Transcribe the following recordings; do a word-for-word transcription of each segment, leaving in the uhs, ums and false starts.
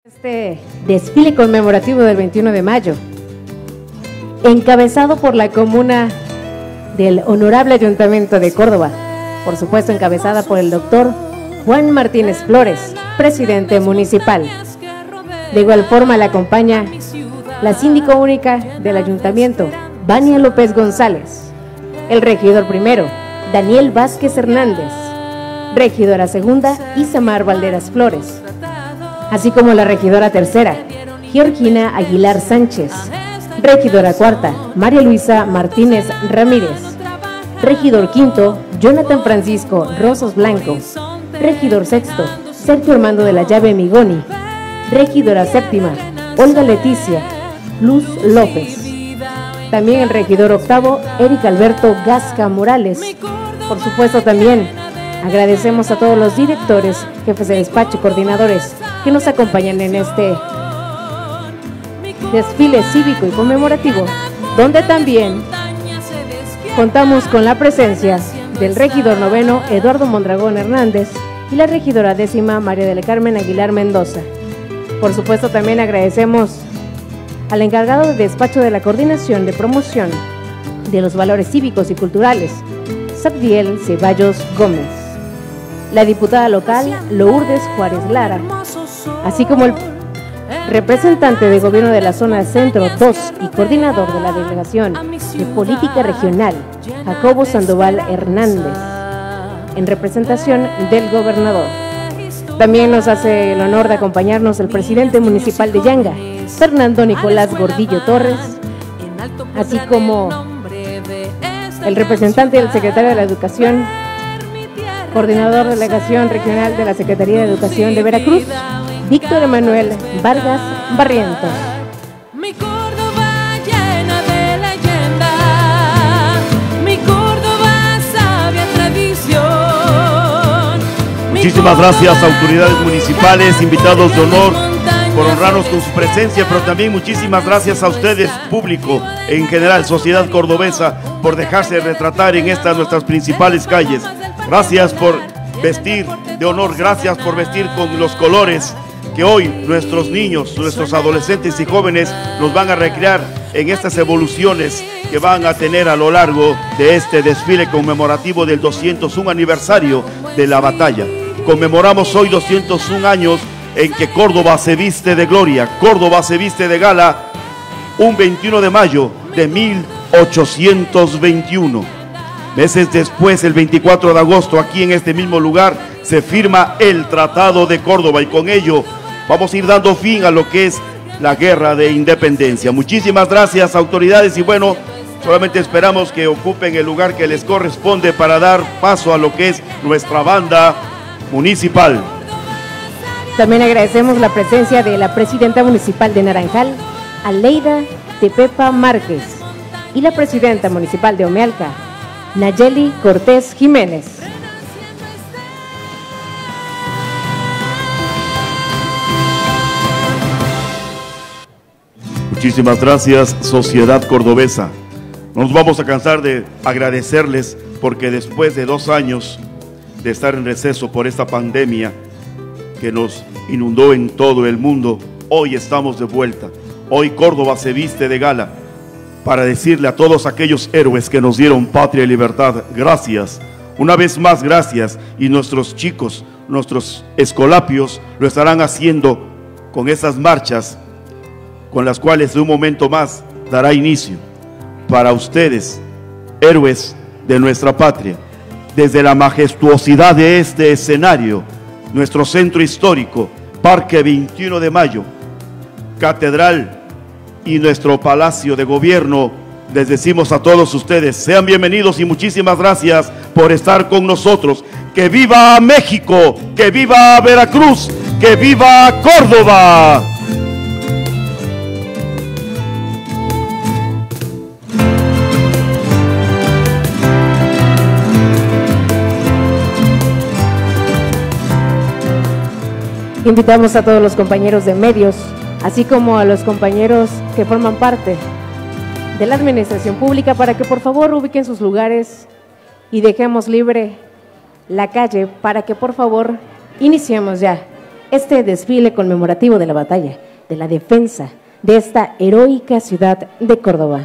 Este desfile conmemorativo del veintiuno de mayo, encabezado por la comuna del Honorable Ayuntamiento de Córdoba, por supuesto encabezada por el doctor Juan Martínez Flores, presidente municipal. De igual forma la acompaña la síndico única del ayuntamiento, Vania López González, el regidor primero, Daniel Vázquez Hernández, regidora segunda, Isamar Valderas Flores, así como la regidora tercera, Georgina Aguilar Sánchez, regidora cuarta, María Luisa Martínez Ramírez, regidor quinto, Jonathan Francisco Rosas Blanco, regidor sexto, Sergio Armando de la Llave Migoni, regidora séptima, Olga Leticia Luz López, también el regidor octavo, Eric Alberto Gasca Morales. Por supuesto también agradecemos a todos los directores, jefes de despacho y coordinadores que nos acompañan en este desfile cívico y conmemorativo, donde también contamos con la presencia del regidor noveno, Eduardo Mondragón Hernández, y la regidora décima, María del Carmen Aguilar Mendoza. Por supuesto también agradecemos al encargado de despacho de la Coordinación de Promoción de los Valores Cívicos y Culturales, Sabdiel Ceballos Gómez, la diputada local Lourdes Juárez Lara, así como el representante de gobierno de la zona Centro dos y coordinador de la delegación de política regional, Jacobo Sandoval Hernández, en representación del gobernador. También nos hace el honor de acompañarnos el presidente municipal de Yanga, Fernando Nicolás Gordillo Torres, así como el representante del secretario de la Educación, coordinador de delegación regional de la Secretaría de Educación de Veracruz, Víctor Emanuel Vargas Barrientos. Mi Córdoba llena de leyenda, mi Córdoba sabia tradición. Muchísimas gracias, autoridades municipales, invitados de honor, por honrarnos con su presencia, pero también muchísimas gracias a ustedes, público en general, sociedad cordobesa, por dejarse retratar en estas nuestras principales calles. Gracias por vestir de honor, gracias por vestir con los colores que hoy nuestros niños, nuestros adolescentes y jóvenes nos van a recrear en estas evoluciones que van a tener a lo largo de este desfile conmemorativo del doscientos uno aniversario de la batalla. Conmemoramos hoy doscientos uno años en que Córdoba se viste de gloria, Córdoba se viste de gala, un veintiuno de mayo de mil ochocientos veintiuno. Meses después, el veinticuatro de agosto, aquí en este mismo lugar, se firma el Tratado de Córdoba y con ello vamos a ir dando fin a lo que es la guerra de independencia. Muchísimas gracias, autoridades, y bueno, solamente esperamos que ocupen el lugar que les corresponde para dar paso a lo que es nuestra banda municipal. También agradecemos la presencia de la presidenta municipal de Naranjal, Aleida Tepepa Márquez, y la presidenta municipal de Omealca, Nayeli Cortés Jiménez. Muchísimas gracias, sociedad cordobesa. No nos vamos a cansar de agradecerles porque después de dos años de estar en receso por esta pandemia que nos inundó en todo el mundo, hoy estamos de vuelta. Hoy Córdoba se viste de gala para decirle a todos aquellos héroes que nos dieron patria y libertad, gracias. Una vez más, gracias. Y nuestros chicos, nuestros escolapios lo estarán haciendo con esas marchas con las cuales de un momento más dará inicio. Para ustedes, héroes de nuestra patria, desde la majestuosidad de este escenario, nuestro centro histórico, Parque veintiuno de mayo, Catedral y nuestro Palacio de Gobierno, les decimos a todos ustedes, sean bienvenidos y muchísimas gracias por estar con nosotros. ¡Que viva México! ¡Que viva Veracruz! ¡Que viva Córdoba! Invitamos a todos los compañeros de medios, así como a los compañeros que forman parte de la administración pública, para que por favor ubiquen sus lugares y dejemos libre la calle para que por favor iniciemos ya este desfile conmemorativo de la batalla, de la defensa de esta heroica ciudad de Córdoba.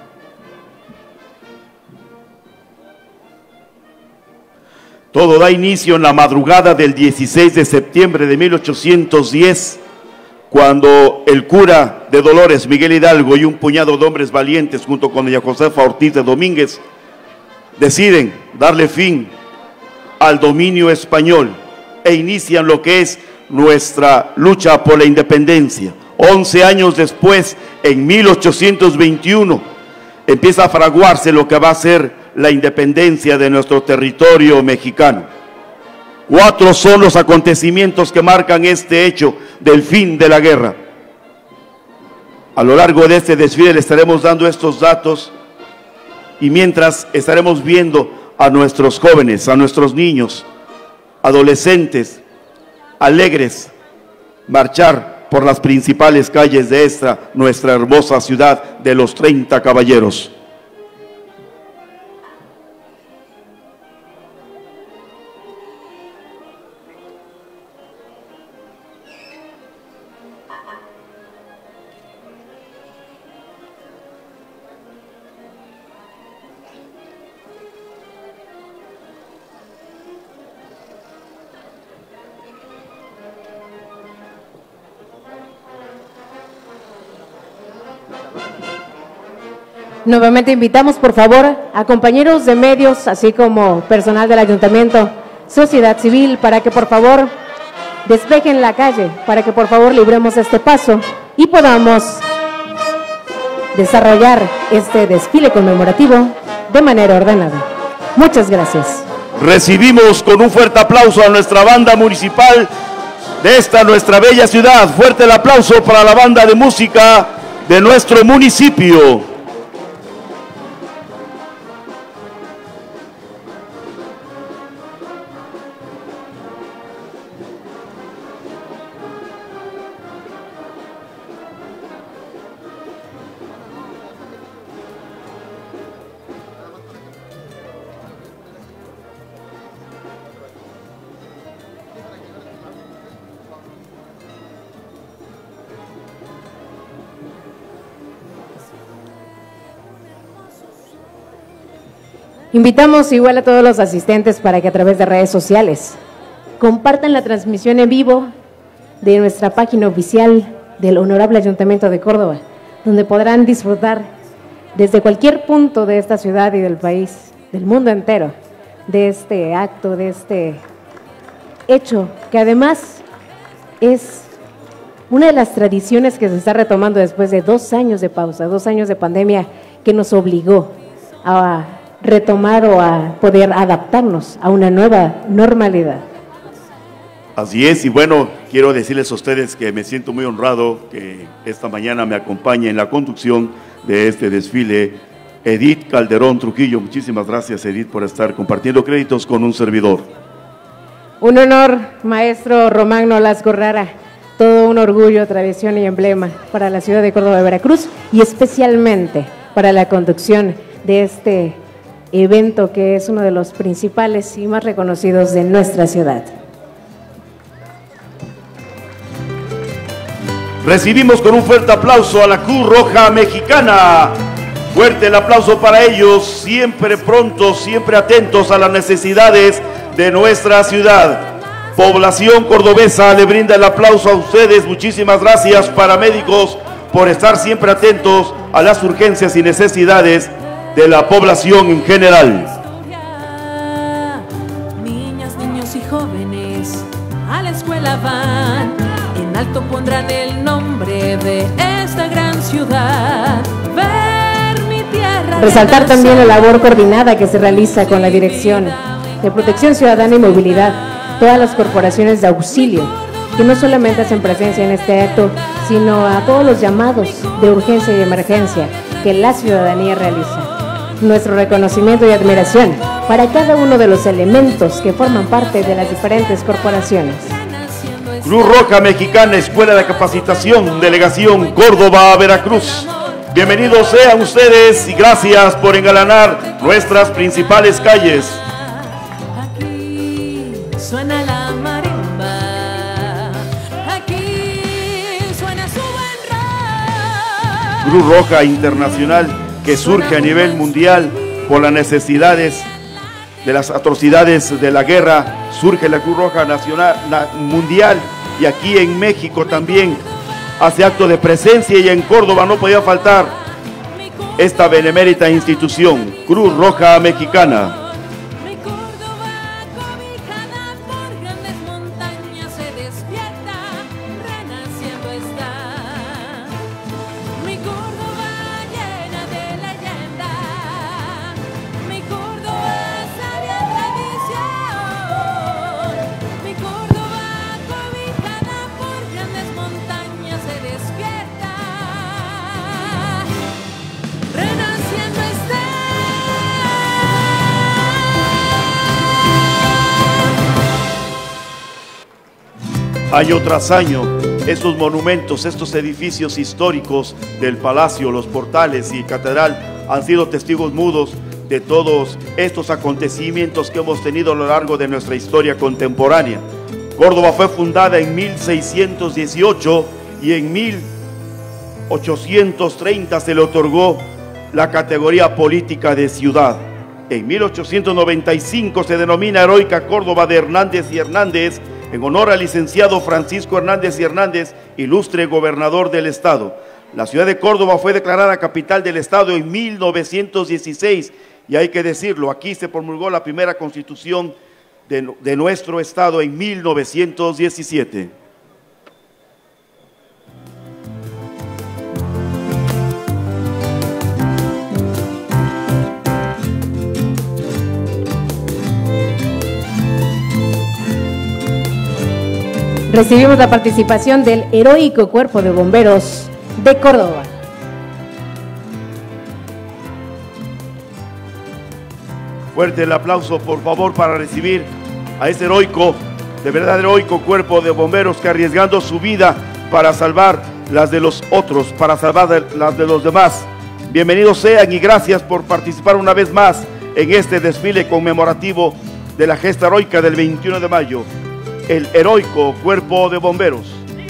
Todo da inicio en la madrugada del dieciséis de septiembre de mil ochocientos diez, cuando el cura de Dolores, Miguel Hidalgo, y un puñado de hombres valientes, junto con doña Josefa Ortiz de Domínguez, deciden darle fin al dominio español e inician lo que es nuestra lucha por la independencia. Once años después, en mil ochocientos veintiuno, empieza a fraguarse lo que va a ser la independencia de nuestro territorio mexicano. Cuatro son los acontecimientos que marcan este hecho del fin de la guerra. A lo largo de este desfile le estaremos dando estos datos, y mientras estaremos viendo a nuestros jóvenes, a nuestros niños, adolescentes, alegres, marchar por las principales calles de esta, nuestra hermosa ciudad de los treinta caballeros. Nuevamente invitamos, por favor, a compañeros de medios, así como personal del ayuntamiento, sociedad civil, para que por favor despejen la calle, para que por favor libremos este paso y podamos desarrollar este desfile conmemorativo de manera ordenada. Muchas gracias. Recibimos con un fuerte aplauso a nuestra banda municipal de esta nuestra bella ciudad. Fuerte el aplauso para la banda de música de nuestro municipio. Invitamos igual a todos los asistentes para que a través de redes sociales compartan la transmisión en vivo de nuestra página oficial del Honorable Ayuntamiento de Córdoba, donde podrán disfrutar desde cualquier punto de esta ciudad y del país, del mundo entero, de este acto, de este hecho, que además es una de las tradiciones que se está retomando después de dos años de pausa, dos años de pandemia que nos obligó a retomar o a poder adaptarnos a una nueva normalidad. Así es, y bueno, quiero decirles a ustedes que me siento muy honrado que esta mañana me acompañe en la conducción de este desfile Edith Calderón Trujillo. Muchísimas gracias, Edith, por estar compartiendo créditos con un servidor. Un honor, maestro Román Nolasco Rara, todo un orgullo, tradición y emblema para la ciudad de Córdoba de Veracruz y especialmente para la conducción de este evento que es uno de los principales y más reconocidos de nuestra ciudad. Recibimos con un fuerte aplauso a la Cruz Roja Mexicana. Fuerte el aplauso para ellos, siempre prontos, siempre atentos a las necesidades de nuestra ciudad. Población cordobesa le brinda el aplauso a ustedes. Muchísimas gracias, paramédicos, por estar siempre atentos a las urgencias y necesidades de la población en general. Niñas, niños y jóvenes a la escuela van, en alto pondrán el nombre de esta gran ciudad. Ver mi tierra. Resaltar también la labor coordinada que se realiza con la Dirección de Protección Ciudadana y Movilidad, todas las corporaciones de auxilio, que no solamente hacen presencia en este acto, sino a todos los llamados de urgencia y emergencia que la ciudadanía realiza. Nuestro reconocimiento y admiración para cada uno de los elementos que forman parte de las diferentes corporaciones. Cruz Roja Mexicana, Escuela de Capacitación, Delegación Córdoba, Veracruz. Bienvenidos sean ustedes y gracias por engalanar nuestras principales calles. Aquí suena la marimba, Cruz Roja Internacional que surge a nivel mundial por las necesidades de las atrocidades de la guerra. Surge la Cruz Roja Nacional na, Mundial, y aquí en México también hace acto de presencia, y en Córdoba no podía faltar esta benemérita institución, Cruz Roja Mexicana. Año tras año, estos monumentos, estos edificios históricos del Palacio, los portales y Catedral han sido testigos mudos de todos estos acontecimientos que hemos tenido a lo largo de nuestra historia contemporánea. Córdoba fue fundada en mil seiscientos dieciocho y en mil ochocientos treinta se le otorgó la categoría política de ciudad. En mil ochocientos noventa y cinco se denomina Heroica Córdoba de Hernández y Hernández, en honor al licenciado Francisco Hernández y Hernández, ilustre gobernador del estado. La ciudad de Córdoba fue declarada capital del estado en mil novecientos dieciséis, y hay que decirlo, aquí se promulgó la primera constitución de, de nuestro estado en mil novecientos diecisiete. Recibimos la participación del heroico Cuerpo de Bomberos de Córdoba. Fuerte el aplauso, por favor, para recibir a ese heroico, de verdad heroico Cuerpo de Bomberos que, arriesgando su vida para salvar las de los otros, para salvar las de los demás. Bienvenidos sean y gracias por participar una vez más en este desfile conmemorativo de la gesta heroica del veintiuno de mayo. El heroico Cuerpo de Bomberos.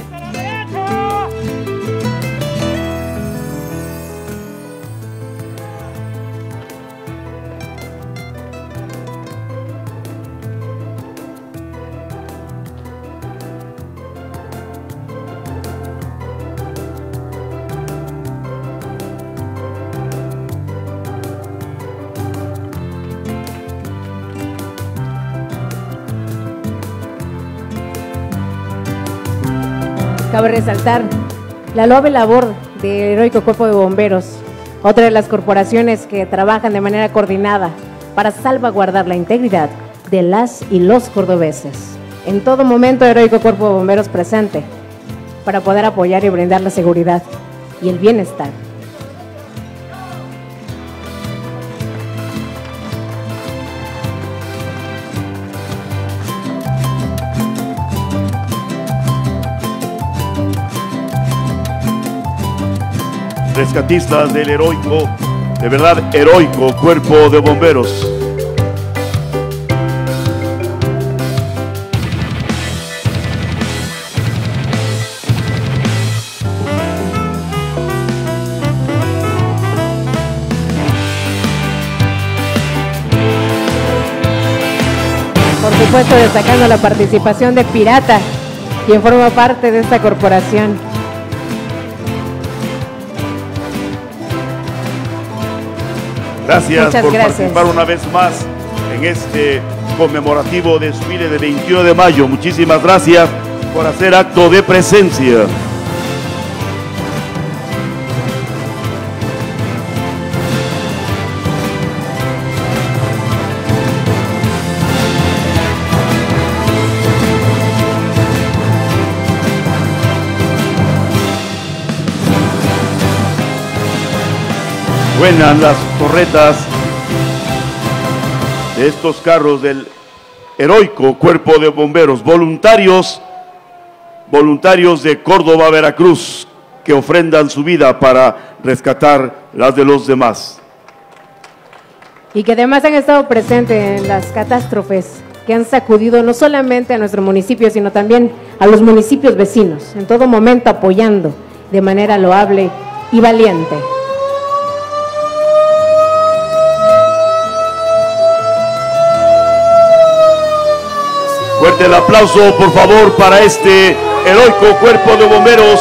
Cabe resaltar la loable labor del heroico Cuerpo de Bomberos, otra de las corporaciones que trabajan de manera coordinada para salvaguardar la integridad de las y los cordobeses. En todo momento, heroico Cuerpo de Bomberos presente para poder apoyar y brindar la seguridad y el bienestar. Rescatistas del heroico, de verdad heroico Cuerpo de Bomberos. Por supuesto, destacando la participación de Pirata, quien forma parte de esta corporación. Gracias Muchas por gracias. participar una vez más en este conmemorativo desfile de veintiuno de mayo. Muchísimas gracias por hacer acto de presencia. Suenan las torretas de estos carros del heroico Cuerpo de Bomberos, voluntarios, voluntarios de Córdoba, Veracruz, que ofrendan su vida para rescatar las de los demás. Y que además han estado presentes en las catástrofes que han sacudido no solamente a nuestro municipio, sino también a los municipios vecinos, en todo momento apoyando de manera loable y valiente. Fuerte el aplauso, por favor, para este heroico cuerpo de bomberos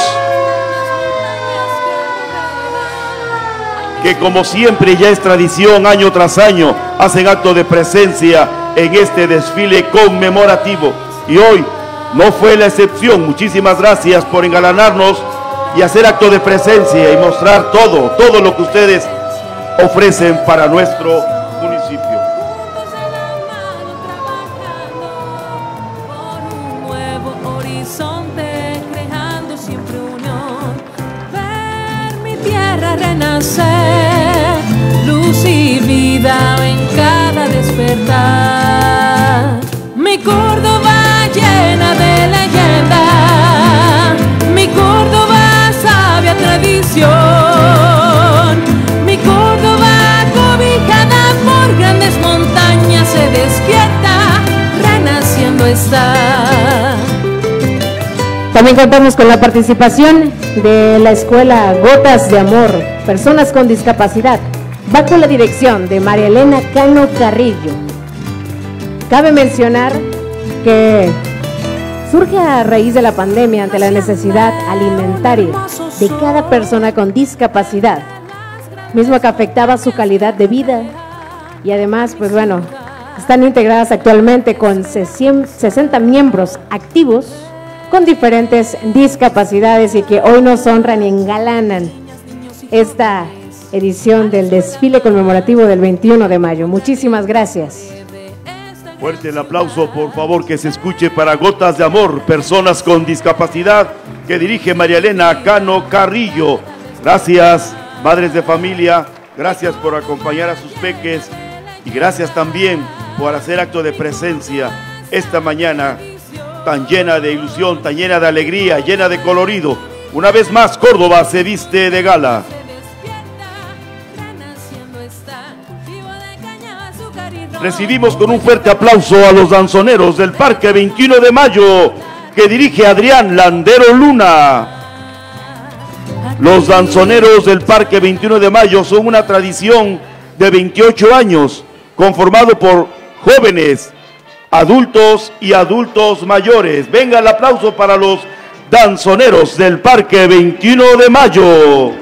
que, como siempre ya es tradición, año tras año hacen acto de presencia en este desfile conmemorativo, y hoy no fue la excepción. Muchísimas gracias por engalanarnos y hacer acto de presencia y mostrar todo, todo lo que ustedes ofrecen para nuestro municipio. Renacer, luz y vida en cada despertar. Mi Córdoba llena de leyenda, mi Córdoba sabia tradición, mi Córdoba cobijada por grandes montañas se despierta, renaciendo está. También contamos con la participación de la Escuela Gotas de Amor, Personas con Discapacidad, bajo la dirección de María Elena Cano Carrillo. Cabe mencionar que surge a raíz de la pandemia ante la necesidad alimentaria de cada persona con discapacidad, mismo que afectaba su calidad de vida, y además, pues bueno, están integradas actualmente con sesenta miembros activos con diferentes discapacidades y que hoy nos honran y engalanan esta edición del desfile conmemorativo del veintiuno de mayo. Muchísimas gracias. Fuerte el aplauso, por favor, que se escuche para Gotas de Amor, Personas con Discapacidad, que dirige María Elena Cano Carrillo. Gracias, madres de familia, gracias por acompañar a sus peques y gracias también por hacer acto de presencia esta mañana tan llena de ilusión, tan llena de alegría, llena de colorido. Una vez más, Córdoba se viste de gala. Recibimos con un fuerte aplauso a los danzoneros del Parque veintiuno de mayo, que dirige Adrián Landero Luna. Los danzoneros del Parque veintiuno de mayo son una tradición de veintiocho años, conformado por jóvenes, adultos y adultos mayores. Venga el aplauso para los danzoneros del Parque veintiuno de mayo.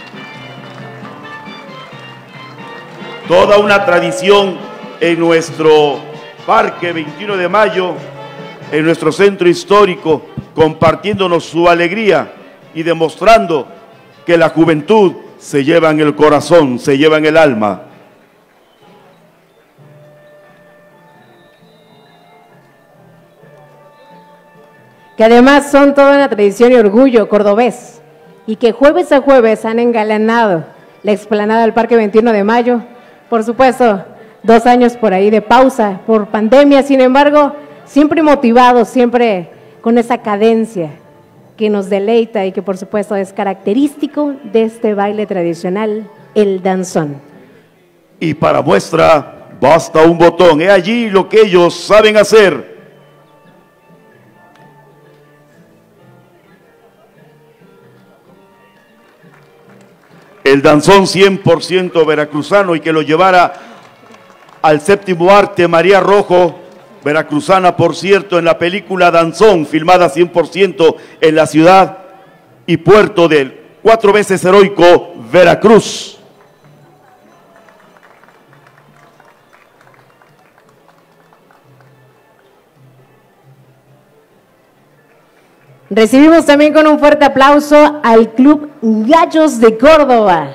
Toda una tradición en nuestro Parque veintiuno de mayo, en nuestro centro histórico, compartiéndonos su alegría y demostrando que la juventud se lleva en el corazón, se lleva en el alma. Que además son toda una tradición y orgullo cordobés, y que jueves a jueves han engalanado la explanada del Parque veintiuno de mayo. Por supuesto, dos años por ahí de pausa por pandemia, sin embargo, siempre motivados, siempre con esa cadencia que nos deleita y que por supuesto es característico de este baile tradicional, el danzón. Y para muestra, basta un botón. He allí lo que ellos saben hacer. El danzón cien por ciento veracruzano, y que lo llevara al séptimo arte María Rojo, veracruzana por cierto, en la película Danzón, filmada cien por ciento en la ciudad y puerto del cuatro veces heroico Veracruz. Recibimos también con un fuerte aplauso al Club Gallos de Córdoba,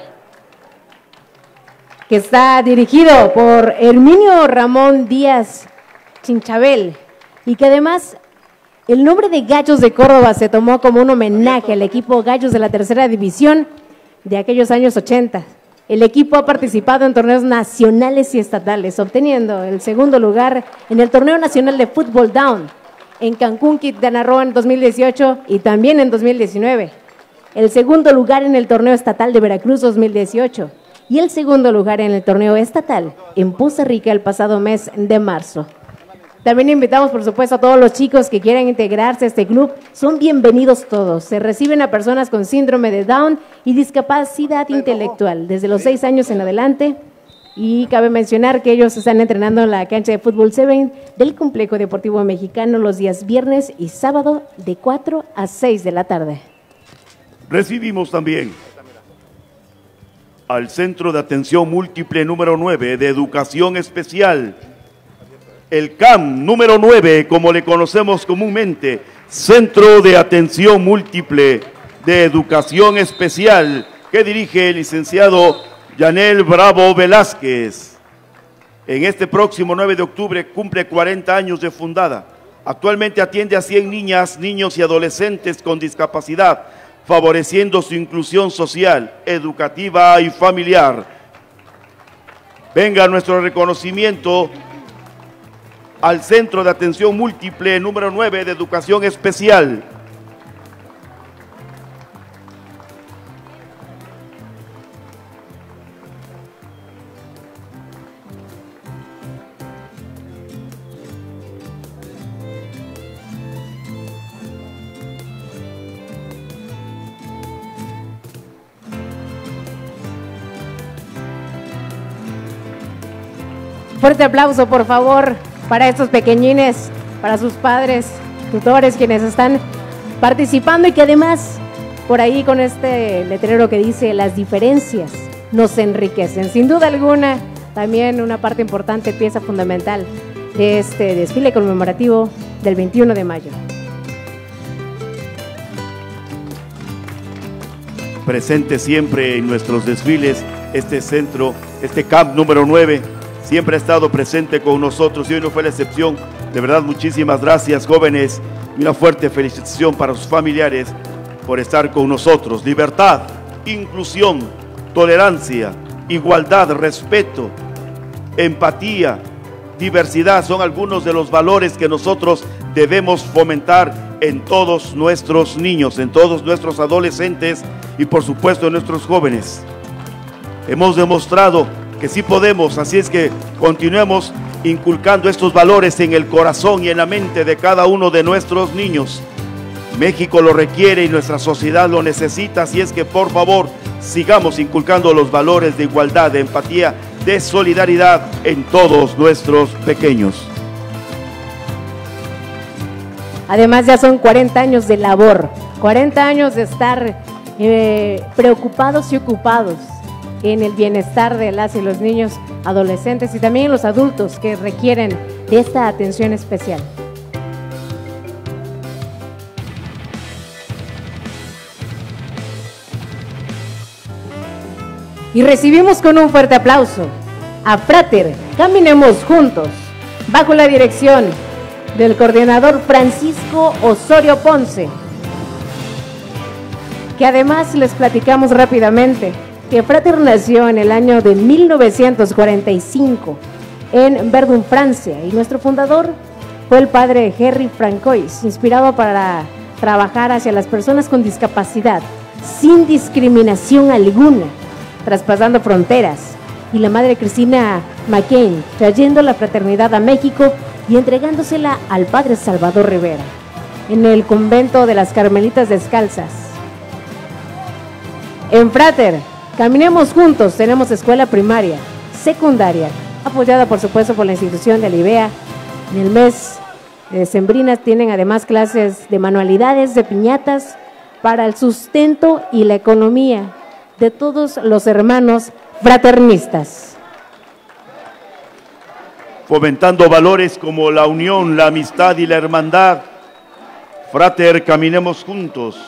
que está dirigido por Herminio Ramón Díaz Chinchabel, y que además el nombre de Gallos de Córdoba se tomó como un homenaje al equipo Gallos de la tercera división de aquellos años ochenta. El equipo ha participado en torneos nacionales y estatales, obteniendo el segundo lugar en el Torneo Nacional de Fútbol Down en Cancún, Quintana Roo en dos mil dieciocho y también en dos mil diecinueve. El segundo lugar en el Torneo Estatal de Veracruz dos mil dieciocho y el segundo lugar en el Torneo Estatal en Poza Rica el pasado mes de marzo. También invitamos, por supuesto, a todos los chicos que quieran integrarse a este club. Son bienvenidos todos. Se reciben a personas con síndrome de Down y discapacidad intelectual desde los seis años en adelante. Y cabe mencionar que ellos están entrenando en la cancha de fútbol siete del Complejo Deportivo Mexicano los días viernes y sábado de cuatro a seis de la tarde. Recibimos también al Centro de Atención Múltiple número nueve de Educación Especial, el C A M número nueve, como le conocemos comúnmente, Centro de Atención Múltiple de Educación Especial, que dirige el licenciado Yanel Bravo Velázquez. En este próximo nueve de octubre cumple cuarenta años de fundada. Actualmente atiende a cien niñas, niños y adolescentes con discapacidad, favoreciendo su inclusión social, educativa y familiar. Venga nuestro reconocimiento al Centro de Atención Múltiple número nueve de Educación Especial. Fuerte aplauso, por favor, para estos pequeñines, para sus padres, tutores, quienes están participando y que además, por ahí con este letrero que dice, las diferencias nos enriquecen. Sin duda alguna, también una parte importante, pieza fundamental de este desfile conmemorativo del veintiuno de mayo. Presente siempre en nuestros desfiles, este centro, este C A M número nueve, siempre ha estado presente con nosotros y hoy no fue la excepción. De verdad, muchísimas gracias, jóvenes, y una fuerte felicitación para sus familiares por estar con nosotros. Libertad, inclusión, tolerancia, igualdad, respeto, empatía, diversidad son algunos de los valores que nosotros debemos fomentar en todos nuestros niños, en todos nuestros adolescentes y por supuesto en nuestros jóvenes. Hemos demostrado que sí podemos, así es que continuemos inculcando estos valores en el corazón y en la mente de cada uno de nuestros niños. México lo requiere y nuestra sociedad lo necesita, así es que por favor sigamos inculcando los valores de igualdad, de empatía, de solidaridad en todos nuestros pequeños. Además ya son cuarenta años de labor, cuarenta años de estar eh, preocupados y ocupados en el bienestar de las y los niños, adolescentes y también los adultos que requieren de esta atención especial. Y recibimos con un fuerte aplauso a Frater, Caminemos Juntos, bajo la dirección del coordinador Francisco Osorio Ponce, que además les platicamos rápidamente que Frater nació en el año de mil novecientos cuarenta y cinco en Verdun, Francia, y nuestro fundador fue el padre Henry Francois, inspirado para trabajar hacia las personas con discapacidad sin discriminación alguna, traspasando fronteras, y la madre Cristina McCain trayendo la fraternidad a México y entregándosela al padre Salvador Rivera en el convento de las Carmelitas Descalzas. En Frater Caminemos Juntos tenemos escuela primaria, secundaria, apoyada por supuesto por la institución de Alivea. En el mes de sembrinas tienen además clases de manualidades, de piñatas, para el sustento y la economía de todos los hermanos fraternistas. Fomentando valores como la unión, la amistad y la hermandad. Frater, caminemos juntos.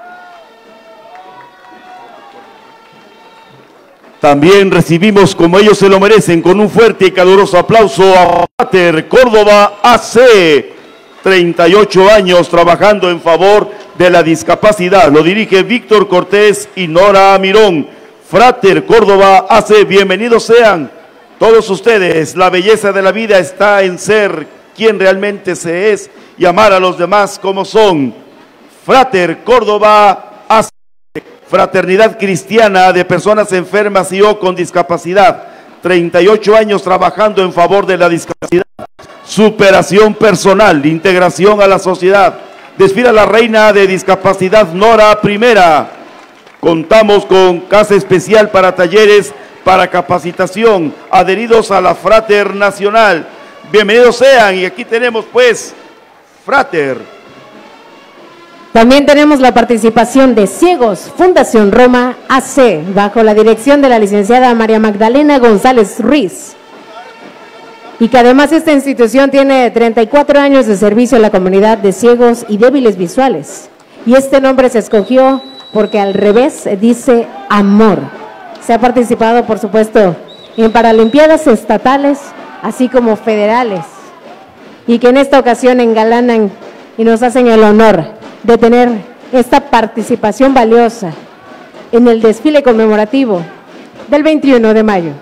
También recibimos, como ellos se lo merecen, con un fuerte y caluroso aplauso a Frater Córdoba A C, treinta y ocho años trabajando en favor de la discapacidad. Lo dirige Víctor Cortés y Nora Mirón. Frater Córdoba A C, bienvenidos sean todos ustedes. La belleza de la vida está en ser quien realmente se es y amar a los demás como son. Frater Córdoba A C, fraternidad cristiana de personas enfermas y o con discapacidad. treinta y ocho años trabajando en favor de la discapacidad. superación personal, integración a la sociedad. Desfila la reina de discapacidad Nora Primera. Contamos con casa especial para talleres para capacitación, adheridos a la Frater Nacional. Bienvenidos sean, y aquí tenemos pues Frater. También tenemos la participación de Ciegos, Fundación Roma A C, bajo la dirección de la licenciada María Magdalena González Ruiz. Y que además esta institución tiene treinta y cuatro años de servicio a la comunidad de ciegos y débiles visuales. Y este nombre se escogió porque al revés dice amor. Se ha participado, por supuesto, en Paralimpiadas estatales, así como federales, y que en esta ocasión engalanan y nos hacen el honor de tener esta participación valiosa en el desfile conmemorativo del veintiuno de mayo.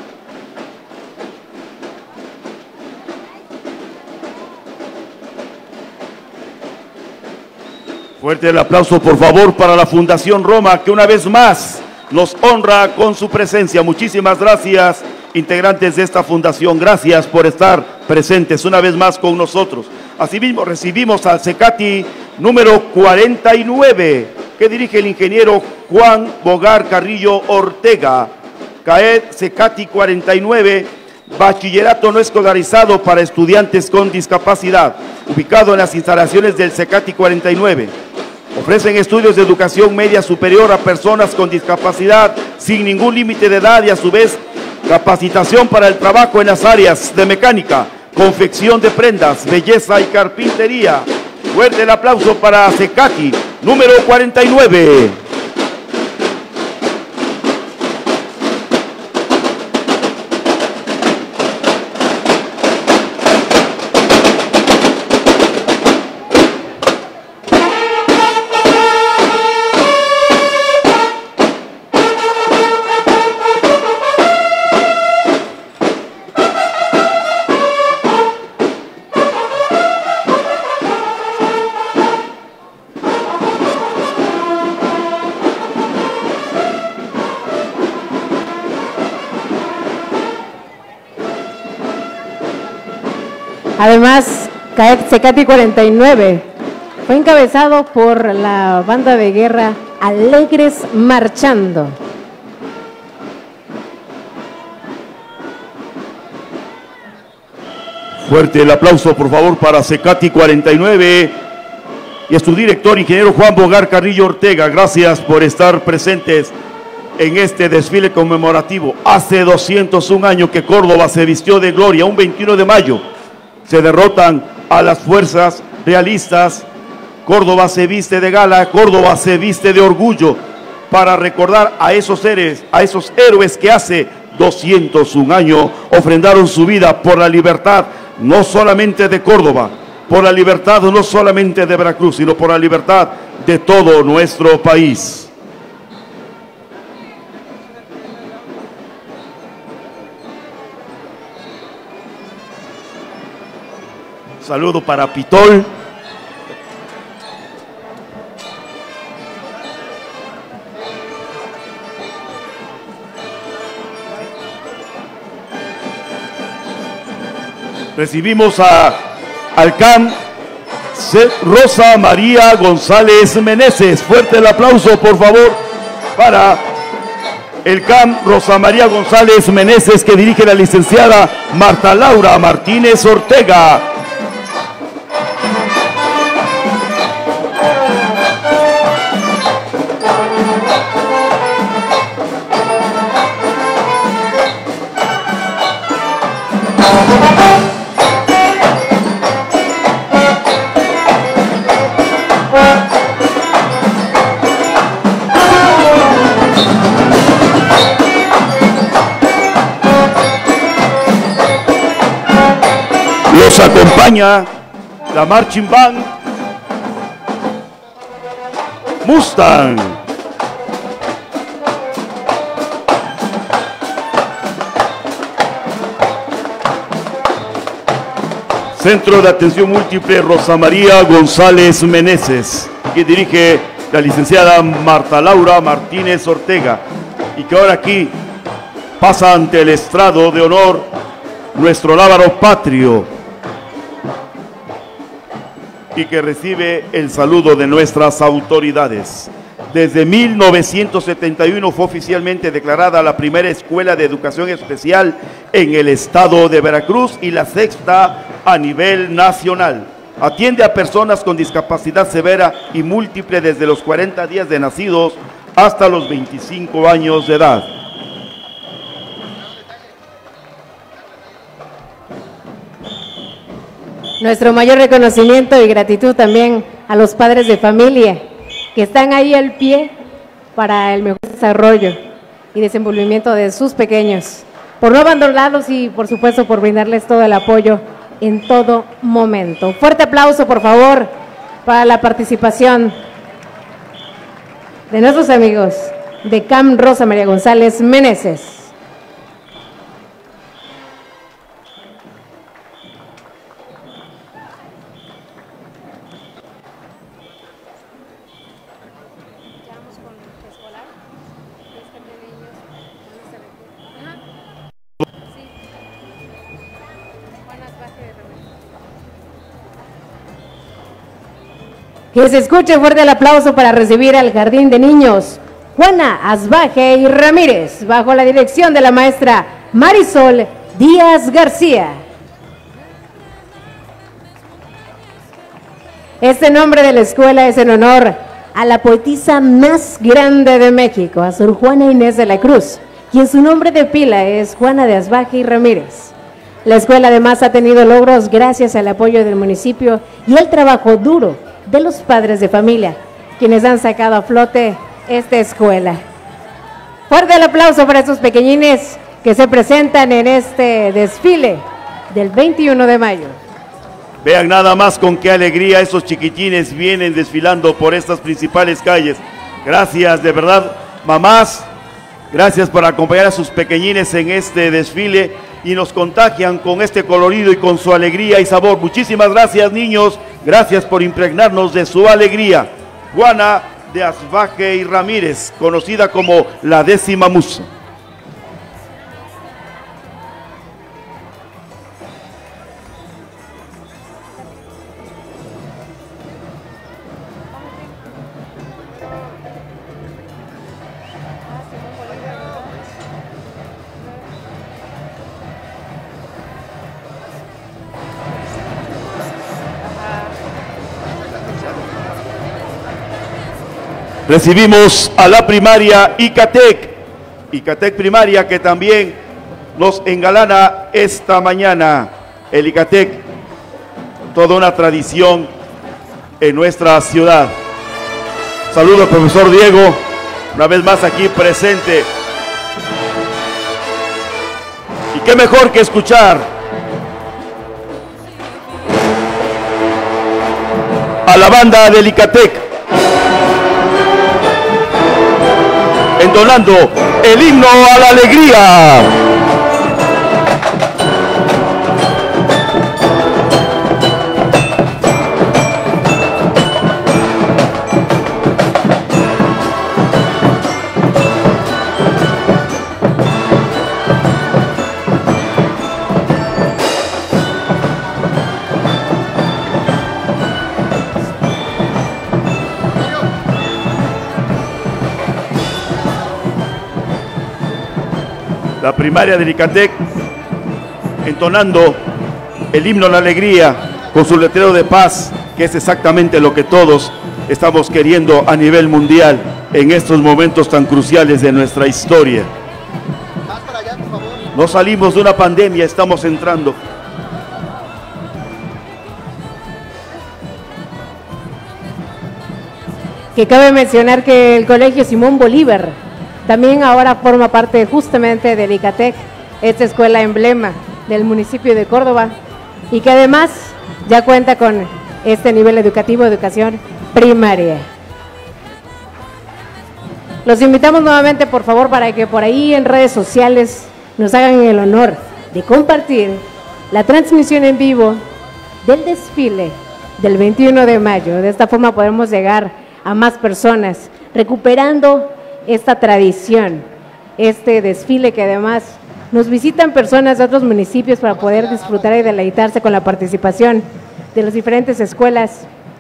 Fuerte el aplauso, por favor, para la Fundación Roma, que una vez más nos honra con su presencia. Muchísimas gracias, integrantes de esta fundación. Gracias por estar presentes una vez más con nosotros. Asimismo, recibimos al CECATI número cuarenta y nueve, que dirige el ingeniero Juan Bogar Carrillo Ortega. CAED CECATI cuarenta y nueve, bachillerato no escolarizado para estudiantes con discapacidad, ubicado en las instalaciones del CECATI cuarenta y nueve. Ofrecen estudios de educación media superior a personas con discapacidad sin ningún límite de edad y a su vez capacitación para el trabajo en las áreas de mecánica, confección de prendas, belleza y carpintería. Fuerte el aplauso para CECATI número cuarenta y nueve. Además, CECATI cuarenta y nueve fue encabezado por la banda de guerra Alegres Marchando. Fuerte el aplauso, por favor, para CECATI cuarenta y nueve y a su director, ingeniero Juan Bogar Carrillo Ortega. Gracias por estar presentes en este desfile conmemorativo. Hace doscientos un años que Córdoba se vistió de gloria, un veintiuno de mayo. Se derrotan a las fuerzas realistas. Córdoba se viste de gala, Córdoba se viste de orgullo para recordar a esos seres, a esos héroes que hace doscientos un años ofrendaron su vida por la libertad, no solamente de Córdoba, por la libertad no solamente de Veracruz, sino por la libertad de todo nuestro país. Saludo para Pitol. Recibimos a al C A M Rosa María González Meneses. Fuerte el aplauso, por favor, para el C A M Rosa María González Meneses, que dirige la licenciada Marta Laura Martínez Ortega. Los acompaña la Marching Band Mustang. Centro de Atención Múltiple Rosa María González Meneses, que dirige la licenciada Marta Laura Martínez Ortega, y que ahora aquí pasa ante el estrado de honor nuestro lábaro patrio, y que recibe el saludo de nuestras autoridades. Desde mil novecientos setenta y uno fue oficialmente declarada la primera escuela de educación especial en el estado de Veracruz y la sexta a nivel nacional. Atiende a personas con discapacidad severa y múltiple desde los cuarenta días de nacidos hasta los veinticinco años de edad. Nuestro mayor reconocimiento y gratitud también a los padres de familia que están ahí al pie para el mejor desarrollo y desenvolvimiento de sus pequeños, por no abandonarlos y por supuesto por brindarles todo el apoyo en todo momento. Fuerte aplauso, por favor, para la participación de nuestros amigos de C A M Rosa María González Meneses. Que se escuche fuerte el aplauso para recibir al Jardín de Niños Juana Asbaje y Ramírez, bajo la dirección de la maestra Marisol Díaz García. Este nombre de la escuela es en honor a la poetisa más grande de México, a Sor Juana Inés de la Cruz, quien su nombre de pila es Juana de Asbaje y Ramírez. La escuela además ha tenido logros gracias al apoyo del municipio y el trabajo duro de los padres de familia, quienes han sacado a flote esta escuela. Fuerte el aplauso para estos pequeñines que se presentan en este desfile del veintiuno de mayo. Vean nada más con qué alegría esos chiquitines vienen desfilando por estas principales calles. Gracias, de verdad, mamás, gracias por acompañar a sus pequeñines en este desfile y nos contagian con este colorido y con su alegría y sabor. Muchísimas gracias, niños, gracias por impregnarnos de su alegría. Juana de Asbaje y Ramírez, conocida como la décima musa. Recibimos a la primaria Icatec, Icatec primaria que también nos engalana esta mañana. El Icatec, toda una tradición en nuestra ciudad. Saludo al profesor Diego, una vez más aquí presente. Y qué mejor que escuchar a la banda del Icatec entonando el himno a la alegría. La primaria del Icatec entonando el himno a la alegría con su letrero de paz, que es exactamente lo que todos estamos queriendo a nivel mundial en estos momentos tan cruciales de nuestra historia. No salimos de una pandemia, estamos entrando. Que cabe mencionar que el Colegio Simón Bolívar también ahora forma parte justamente del Icatec, esta escuela emblema del municipio de Córdoba, y que además ya cuenta con este nivel educativo, educación primaria. Los invitamos nuevamente, por favor, para que por ahí en redes sociales nos hagan el honor de compartir la transmisión en vivo del desfile del veintiuno de mayo. De esta forma podemos llegar a más personas, recuperando esta tradición, este desfile que además nos visitan personas de otros municipios para poder disfrutar y deleitarse con la participación de las diferentes escuelas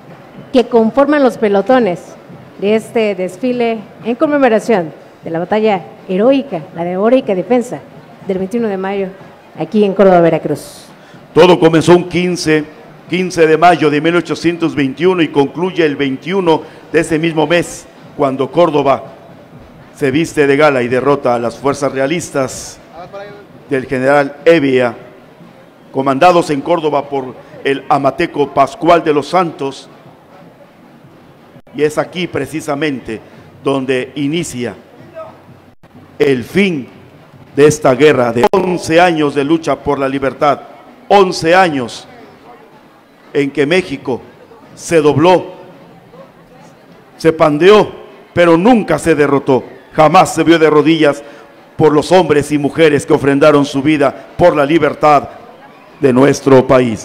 que conforman los pelotones de este desfile en conmemoración de la batalla heroica, la de heroica defensa del veintiuno de mayo aquí en Córdoba, Veracruz. Todo comenzó un quince de mayo de mil ochocientos veintiuno y concluye el veintiuno de ese mismo mes, cuando Córdoba se viste de gala y derrota a las fuerzas realistas del general Evia, comandados en Córdoba por el amateco Pascual de los Santos. Y es aquí precisamente donde inicia el fin de esta guerra de once años de lucha por la libertad, once años en que México se dobló, se pandeó, pero nunca se derrotó, jamás se vio de rodillas por los hombres y mujeres que ofrendaron su vida por la libertad de nuestro país.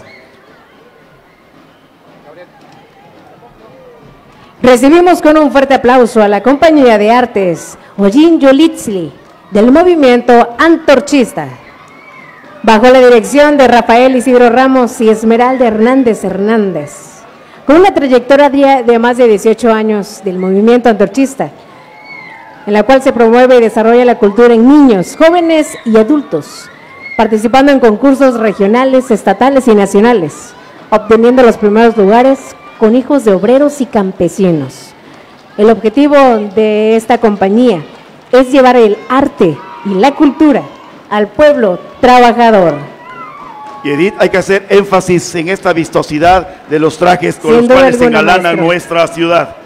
Recibimos con un fuerte aplauso a la compañía de artes Ollín Yolitzli del movimiento antorchista, bajo la dirección de Rafael Isidro Ramos y Esmeralda Hernández Hernández, con una trayectoria de más de dieciocho años del movimiento antorchista, en la cual se promueve y desarrolla la cultura en niños, jóvenes y adultos, participando en concursos regionales, estatales y nacionales, obteniendo los primeros lugares con hijos de obreros y campesinos. El objetivo de esta compañía es llevar el arte y la cultura al pueblo trabajador. Y Edith, hay que hacer énfasis en esta vistosidad de los trajes con Sin los cuales alguna, engalana maestro. nuestra ciudad.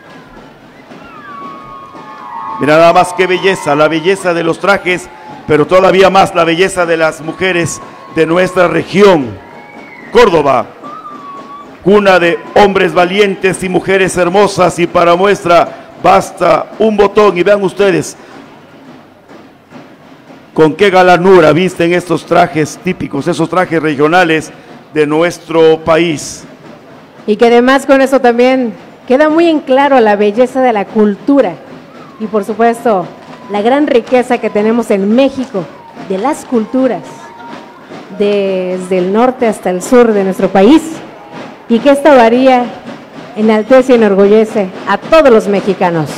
Mira nada más qué belleza, la belleza de los trajes, pero todavía más la belleza de las mujeres de nuestra región. Córdoba, cuna de hombres valientes y mujeres hermosas, y para muestra basta un botón y vean ustedes con qué galanura visten estos trajes típicos, esos trajes regionales de nuestro país. Y que además con eso también queda muy en claro la belleza de la cultura y por supuesto la gran riqueza que tenemos en México de las culturas desde el norte hasta el sur de nuestro país, y que esta varía, enaltece y enorgullece a todos los mexicanos.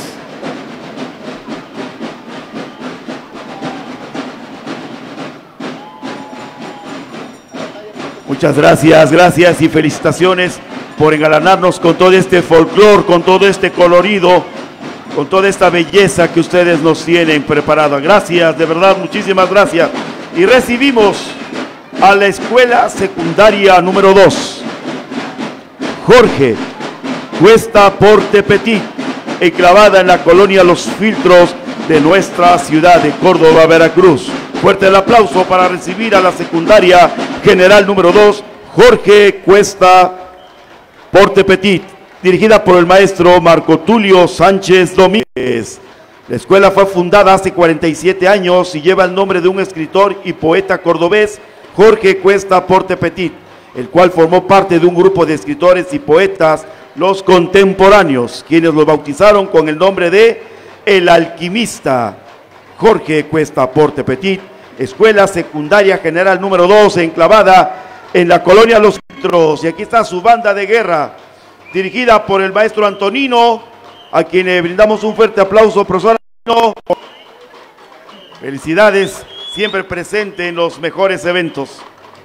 Muchas gracias, gracias y felicitaciones por engalanarnos con todo este folclor, con todo este colorido, con toda esta belleza que ustedes nos tienen preparada. Gracias, de verdad, muchísimas gracias. Y recibimos a la escuela secundaria número dos, Jorge Cuesta Porte Petit, enclavada en la colonia Los Filtros de nuestra ciudad de Córdoba, Veracruz. Fuerte el aplauso para recibir a la secundaria general número dos, Jorge Cuesta Porte Petit, dirigida por el maestro Marco Tulio Sánchez Domínguez. La escuela fue fundada hace cuarenta y siete años y lleva el nombre de un escritor y poeta cordobés, Jorge Cuesta Porte Petit, el cual formó parte de un grupo de escritores y poetas, los contemporáneos, quienes lo bautizaron con el nombre de El Alquimista. Jorge Cuesta Porte Petit, escuela secundaria general número dos, enclavada en la colonia Los Filtros. Y aquí está su banda de guerra, dirigida por el maestro Antonino, a quien le brindamos un fuerte aplauso. Profesor Antonino, felicidades, siempre presente en los mejores eventos.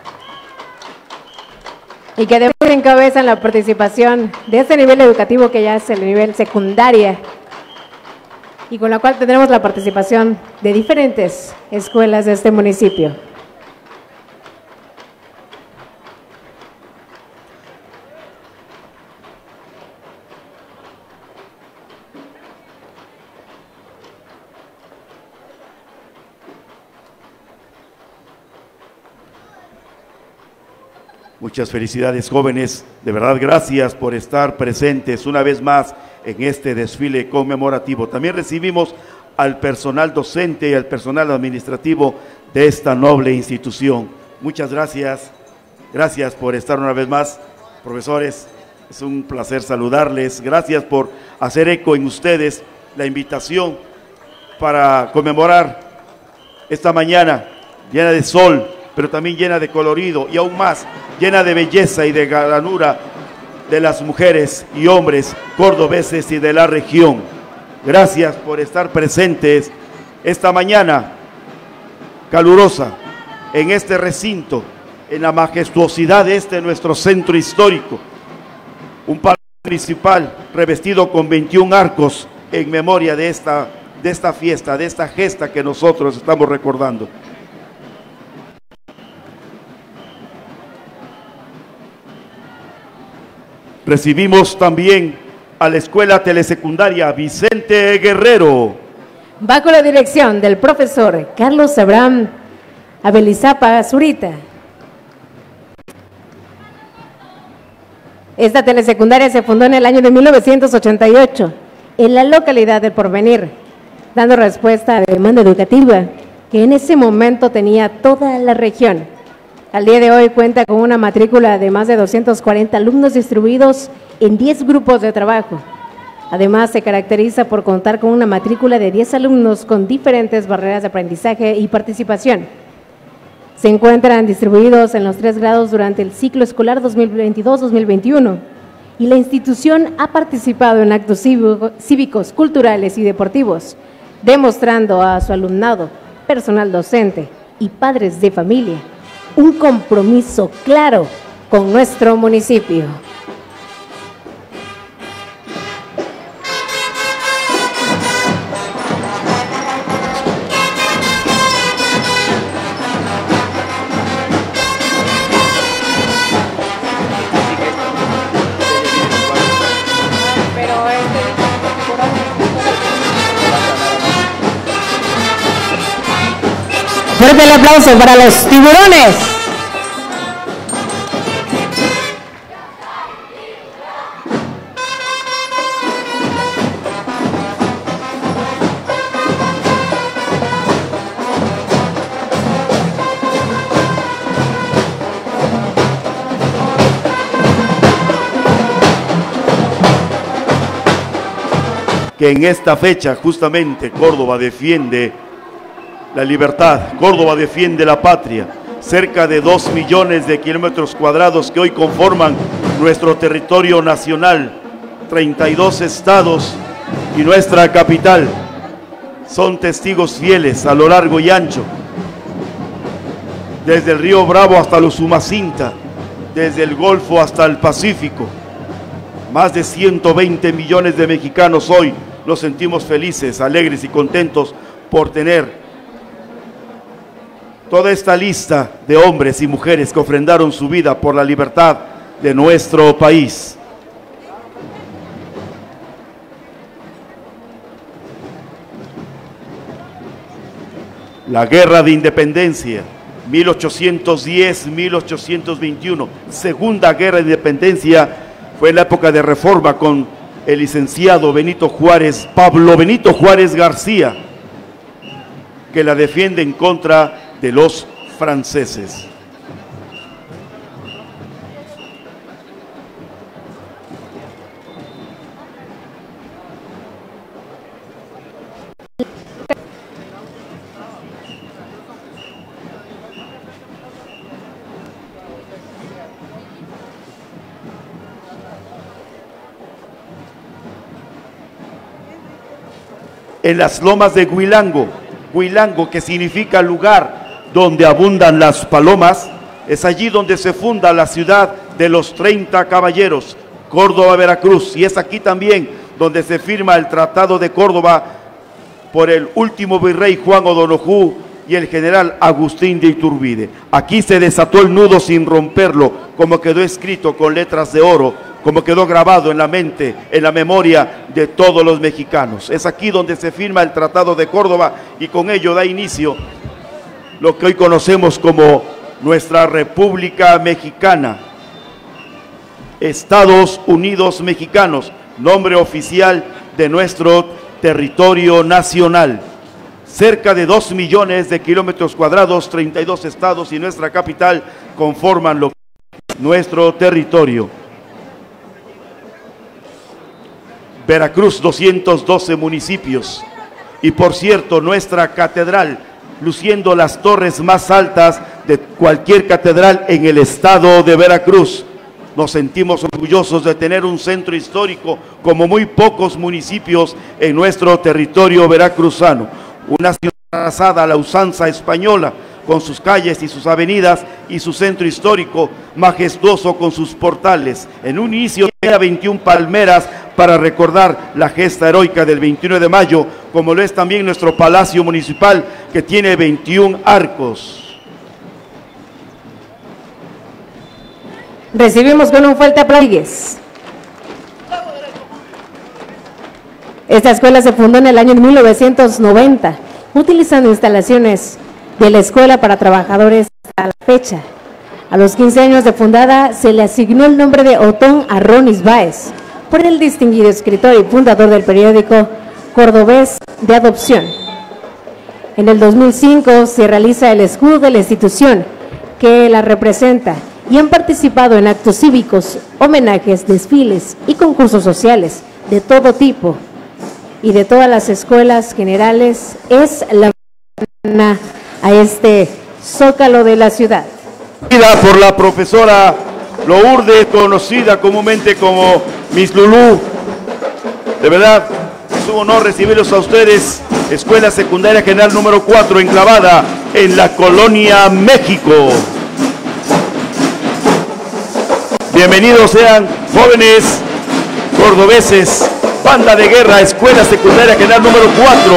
Y que además encabezan la participación de este nivel educativo que ya es el nivel secundaria, y con la cual tendremos la participación de diferentes escuelas de este municipio. Muchas felicidades, jóvenes, de verdad gracias por estar presentes una vez más en este desfile conmemorativo. También recibimos al personal docente y al personal administrativo de esta noble institución. Muchas gracias, gracias por estar una vez más, profesores, es un placer saludarles, gracias por hacer eco en ustedes la invitación para conmemorar esta mañana llena de sol, pero también llena de colorido y aún más llena de belleza y de galanura de las mujeres y hombres cordobeses y de la región. Gracias por estar presentes esta mañana calurosa en este recinto, en la majestuosidad de este nuestro centro histórico. Un palacio municipal revestido con veintiún arcos en memoria de esta, de esta fiesta, de esta gesta que nosotros estamos recordando. Recibimos también a la Escuela Telesecundaria Vicente Guerrero, bajo la dirección del profesor Carlos Abraham Abelizapa Zurita. Esta telesecundaria se fundó en el año de mil novecientos ochenta y ocho en la localidad de Porvenir, dando respuesta a la demanda educativa que en ese momento tenía toda la región. Al día de hoy cuenta con una matrícula de más de doscientos cuarenta alumnos distribuidos en diez grupos de trabajo. Además, se caracteriza por contar con una matrícula de diez alumnos con diferentes barreras de aprendizaje y participación. Se encuentran distribuidos en los tres grados durante el ciclo escolar dos mil veintidós dos mil veintiuno y la institución ha participado en actos cívicos, culturales y deportivos, demostrando a su alumnado, personal docente y padres de familia un compromiso claro con nuestro municipio. Fuerte el aplauso para los tiburones. Que en esta fecha justamente Córdoba defiende la libertad, Córdoba defiende la patria, cerca de dos millones de kilómetros cuadrados que hoy conforman nuestro territorio nacional, treinta y dos estados y nuestra capital, son testigos fieles a lo largo y ancho, desde el río Bravo hasta los Umacinta, desde el Golfo hasta el Pacífico. Más de ciento veinte millones de mexicanos hoy nos sentimos felices, alegres y contentos por tener toda esta lista de hombres y mujeres que ofrendaron su vida por la libertad de nuestro país. La Guerra de Independencia, mil ochocientos diez a mil ochocientos veintiuno, Segunda Guerra de Independencia, fue en la época de Reforma con el licenciado Benito Juárez, Pablo Benito Juárez García, que la defiende en contra de los franceses. En las lomas de Huilango, Huilango que significa lugar donde abundan las palomas, es allí donde se funda la ciudad de los treinta caballeros, Córdoba, Veracruz, y es aquí también donde se firma el Tratado de Córdoba por el último virrey Juan O'Donojú y el general Agustín de Iturbide. Aquí se desató el nudo sin romperlo, como quedó escrito con letras de oro, como quedó grabado en la mente, en la memoria de todos los mexicanos. Es aquí donde se firma el Tratado de Córdoba y con ello da inicio lo que hoy conocemos como nuestra República Mexicana, Estados Unidos Mexicanos, nombre oficial de nuestro territorio nacional. Cerca de dos millones de kilómetros cuadrados, treinta y dos estados y nuestra capital conforman lo que es nuestro territorio. Veracruz, doscientos doce municipios. Y por cierto, nuestra catedral, luciendo las torres más altas de cualquier catedral en el estado de Veracruz. Nos sentimos orgullosos de tener un centro histórico como muy pocos municipios en nuestro territorio veracruzano. Una ciudad abrazada a la usanza española, con sus calles y sus avenidas y su centro histórico majestuoso con sus portales. En un inicio era veintiuna palmeras para recordar la gesta heroica del veintiuno de mayo, como lo es también nuestro Palacio Municipal, que tiene veintiún arcos. Recibimos con un fuerte aplauso. Esta escuela se fundó en el año mil novecientos noventa, utilizando instalaciones de la Escuela para Trabajadores a la fecha. A los quince años de fundada se le asignó el nombre de Otón Arronis Báez por el distinguido escritor y fundador del periódico Cordobés de Adopción. En el dos mil cinco se realiza el escudo de la institución que la representa y han participado en actos cívicos, homenajes, desfiles y concursos sociales de todo tipo y de todas las escuelas generales. Es la a este zócalo de la ciudad. Por la profesora Lourdes, conocida comúnmente como Miss Lulú. De verdad, es un honor recibirlos a ustedes. Escuela Secundaria General número cuatro, enclavada en la Colonia México. Bienvenidos sean jóvenes cordobeses, banda de guerra, Escuela Secundaria General número cuatro.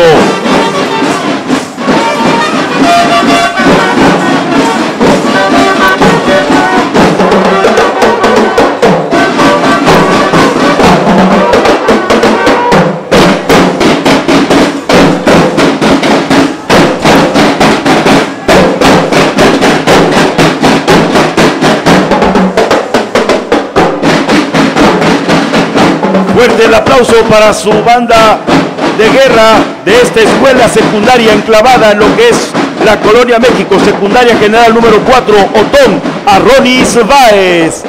Fuerte el aplauso para su banda de guerra de esta escuela secundaria enclavada en lo que es la Colonia México, Secundaria General número cuatro, Otón Arronis Báez.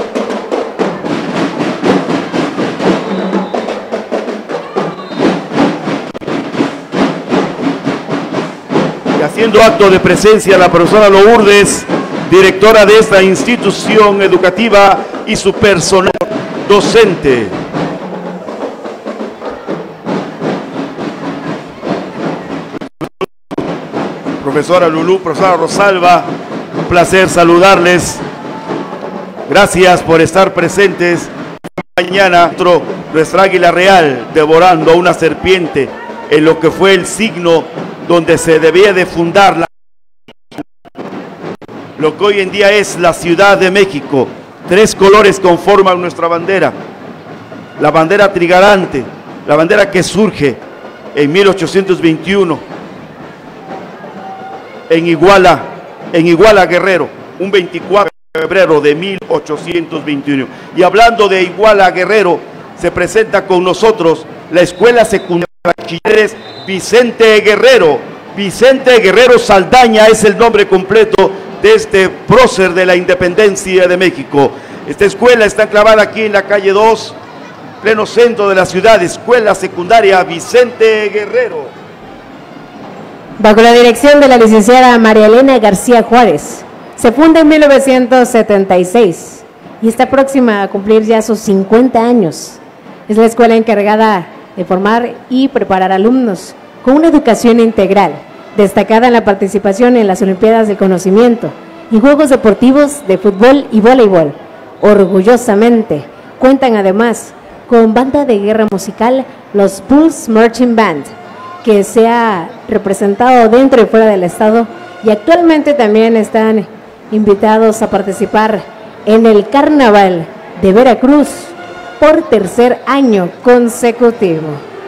Y haciendo acto de presencia la profesora Lourdes, directora de esta institución educativa, y su personal docente. Profesora Lulú, profesora Rosalba, un placer saludarles. Gracias por estar presentes. Mañana nuestra águila real devorando a una serpiente en lo que fue el signo donde se debía de fundar la, lo que hoy en día es la Ciudad de México. Tres colores conforman nuestra bandera. La bandera trigarante, la bandera que surge en mil ochocientos veintiuno en Iguala, en Iguala Guerrero, un veinticuatro de febrero de mil ochocientos veintiuno. Y hablando de Iguala Guerrero, se presenta con nosotros la Escuela Secundaria de Bachilleres Vicente Guerrero. Vicente Guerrero Saldaña es el nombre completo de este prócer de la independencia de México. Esta escuela está enclavada aquí en la calle dos, pleno centro de la ciudad. Escuela Secundaria Vicente Guerrero. Bajo la dirección de la licenciada María Elena García Juárez, se funda en mil novecientos setenta y seis y está próxima a cumplir ya sus cincuenta años. Es la escuela encargada de formar y preparar alumnos con una educación integral, destacada en la participación en las Olimpiadas del Conocimiento y Juegos Deportivos de Fútbol y Voleibol. Orgullosamente, cuentan además con banda de guerra musical, los Pulse Marching Band, que se ha representado dentro y fuera del estado, y actualmente también están invitados a participar en el Carnaval de Veracruz por tercer año consecutivo.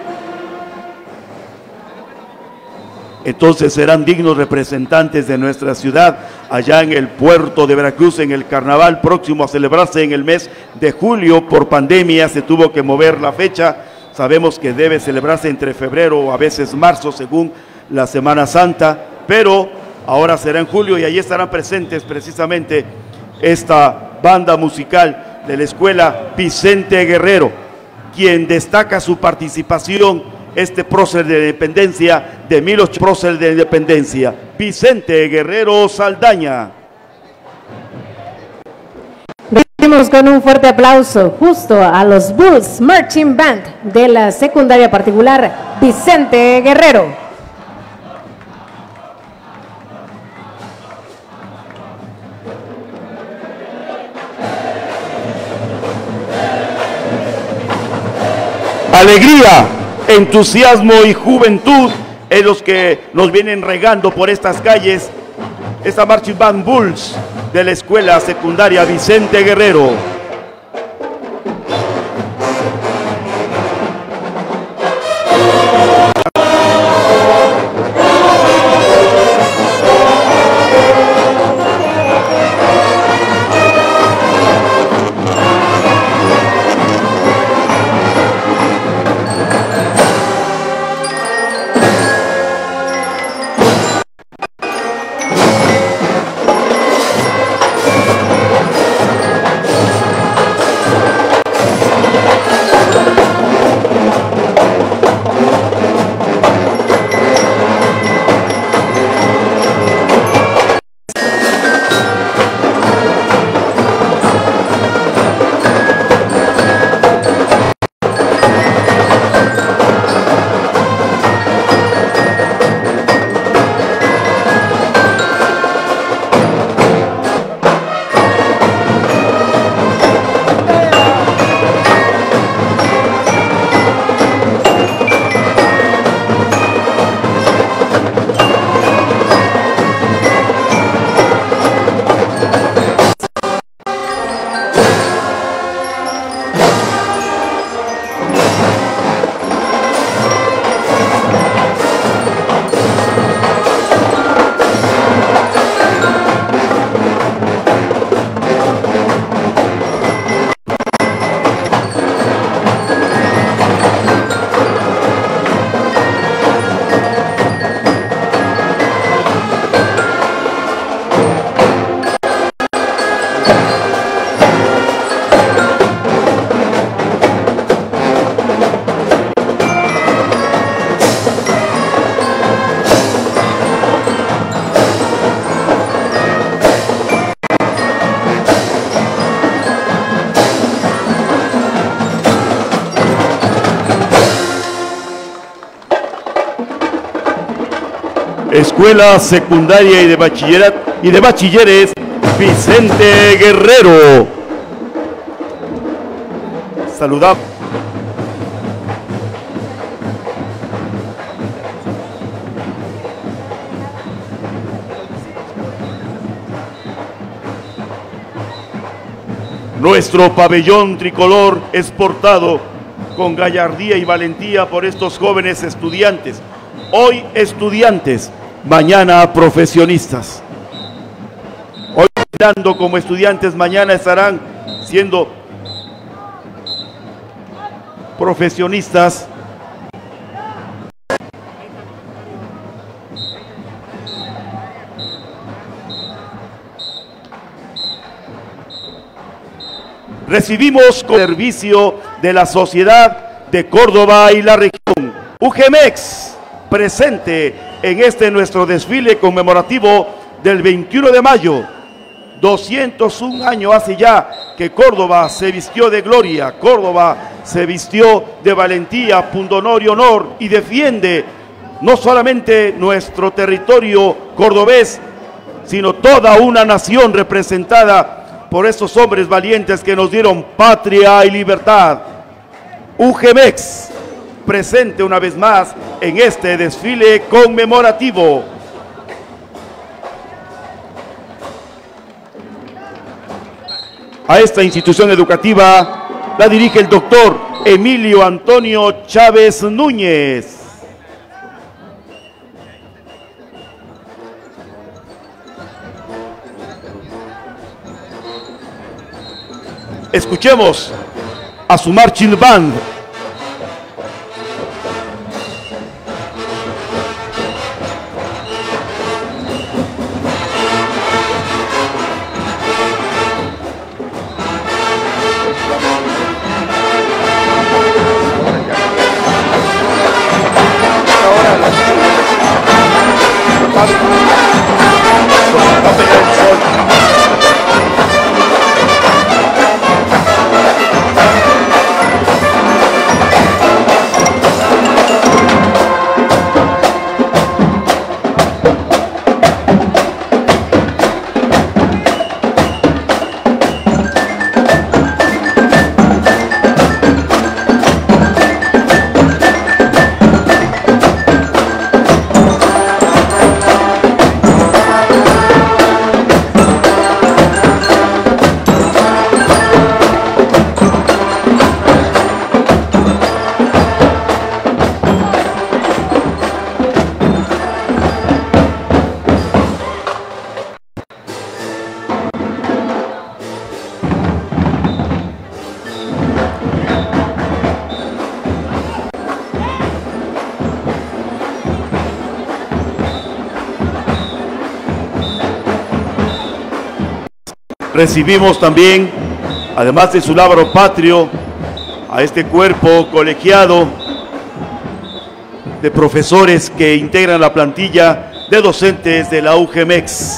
Entonces serán dignos representantes de nuestra ciudad allá en el puerto de Veracruz en el carnaval próximo a celebrarse en el mes de julio. Por pandemia se tuvo que mover la fecha. Sabemos que debe celebrarse entre febrero o a veces marzo según la Semana Santa, pero ahora será en julio y allí estarán presentes precisamente esta banda musical de la Escuela Vicente Guerrero, quien destaca su participación, este prócer de la independencia, de mil ocho prócer de la independencia, Vicente Guerrero Saldaña. Con un fuerte aplauso justo a los Bulls Marching Band de la secundaria particular Vicente Guerrero. Alegría, entusiasmo y juventud en los que nos vienen regando por estas calles esta Marching Band Bulls de la escuela secundaria Vicente Guerrero. Escuela Secundaria y de Bachillerato y de Bachilleres Vicente Guerrero. Saludamos. Nuestro pabellón tricolor es portado con gallardía y valentía por estos jóvenes estudiantes. Hoy estudiantes, mañana profesionistas. Hoy dando como estudiantes, mañana estarán siendo profesionistas. Recibimos con servicio de la sociedad de Córdoba y la región. U G M E X presente en este nuestro desfile conmemorativo del veintiuno de mayo. doscientos un años hace ya que Córdoba se vistió de gloria, Córdoba se vistió de valentía, pundonor y honor y defiende no solamente nuestro territorio cordobés, sino toda una nación representada por esos hombres valientes que nos dieron patria y libertad. U G M E X presente una vez más en este desfile conmemorativo. A esta institución educativa la dirige el doctor Emilio Antonio Chávez Núñez. Escuchemos a su marching band. Recibimos también, además de su lábaro patrio, a este cuerpo colegiado de profesores que integran la plantilla de docentes de la U G M E X.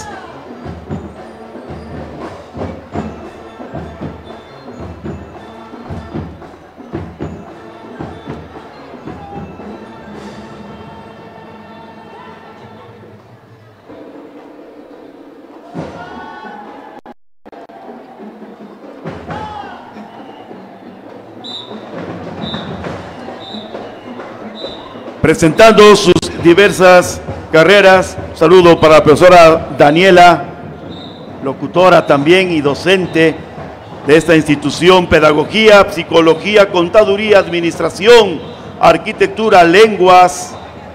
Presentando sus diversas carreras, saludo para la profesora Daniela, locutora también y docente de esta institución, pedagogía, psicología, contaduría, administración, arquitectura, lenguas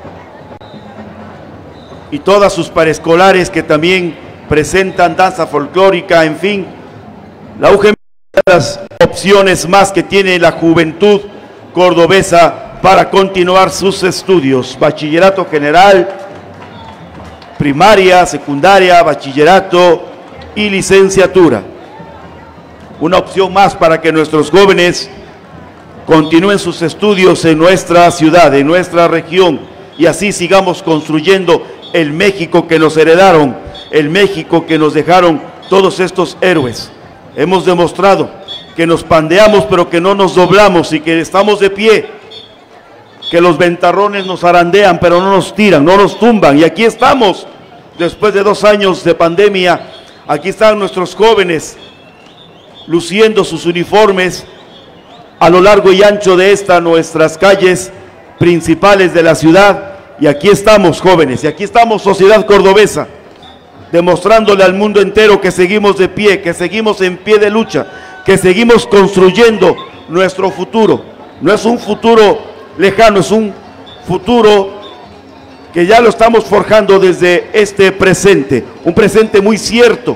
y todas sus paraescolares que también presentan danza folclórica, en fin, la U G M E X, las opciones más que tiene la juventud cordobesa para continuar sus estudios, bachillerato general, primaria, secundaria, bachillerato y licenciatura. Una opción más para que nuestros jóvenes continúen sus estudios en nuestra ciudad, en nuestra región, y así sigamos construyendo el México que nos heredaron, el México que nos dejaron todos estos héroes. Hemos demostrado que nos pandeamos pero que no nos doblamos y que estamos de pie, que los ventarrones nos arandean, pero no nos tiran, no nos tumban. Y aquí estamos, después de dos años de pandemia, aquí están nuestros jóvenes, luciendo sus uniformes a lo largo y ancho de estas nuestras calles principales de la ciudad. Y aquí estamos, jóvenes, y aquí estamos, sociedad cordobesa, demostrándole al mundo entero que seguimos de pie, que seguimos en pie de lucha, que seguimos construyendo nuestro futuro. No es un futuro lejano, es un futuro que ya lo estamos forjando desde este presente, un presente muy cierto.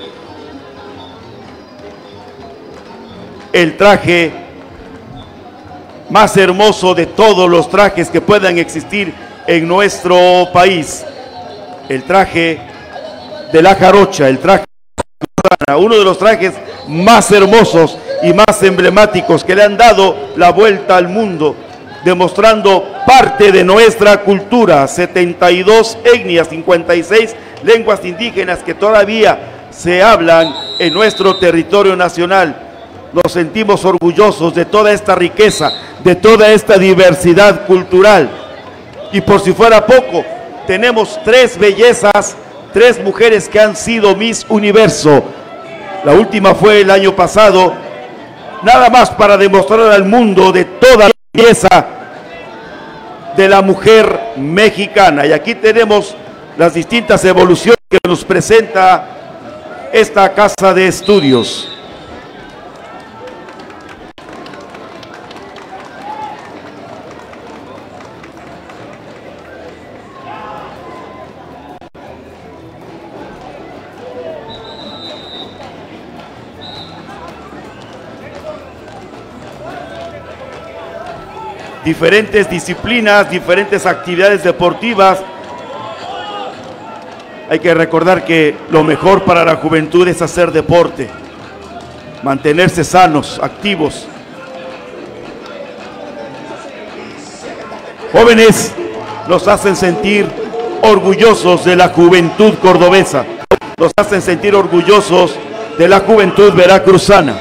El traje más hermoso de todos los trajes que puedan existir en nuestro país, el traje de la jarocha, el traje de uno de los trajes más hermosos y más emblemáticos que le han dado la vuelta al mundo, demostrando parte de nuestra cultura, setenta y dos etnias, cincuenta y seis lenguas indígenas que todavía se hablan en nuestro territorio nacional. Nos sentimos orgullosos de toda esta riqueza, de toda esta diversidad cultural. Y por si fuera poco, tenemos tres bellezas, tres mujeres que han sido Miss Universo. La última fue el año pasado, nada más para demostrar al mundo de toda la belleza de la mujer mexicana. Y aquí tenemos las distintas evoluciones que nos presenta esta casa de estudios. Diferentes disciplinas, diferentes actividades deportivas. Hay que recordar que lo mejor para la juventud es hacer deporte, mantenerse sanos, activos. Jóvenes nos hacen sentir orgullosos de la juventud cordobesa, nos hacen sentir orgullosos de la juventud veracruzana.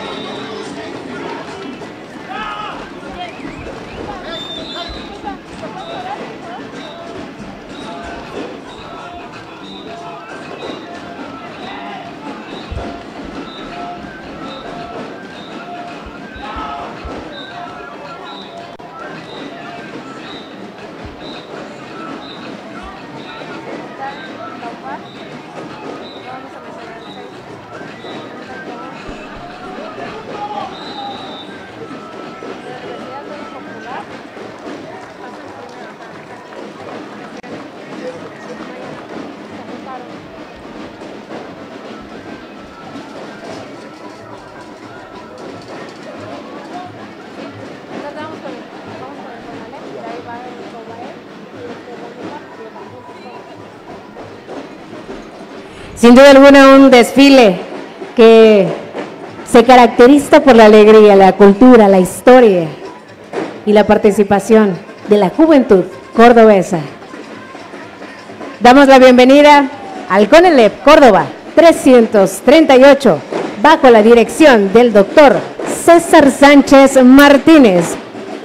Sin duda alguna un desfile que se caracteriza por la alegría, la cultura, la historia y la participación de la juventud cordobesa. Damos la bienvenida al CONALEP Córdoba trescientos treinta y ocho, bajo la dirección del doctor César Sánchez Martínez.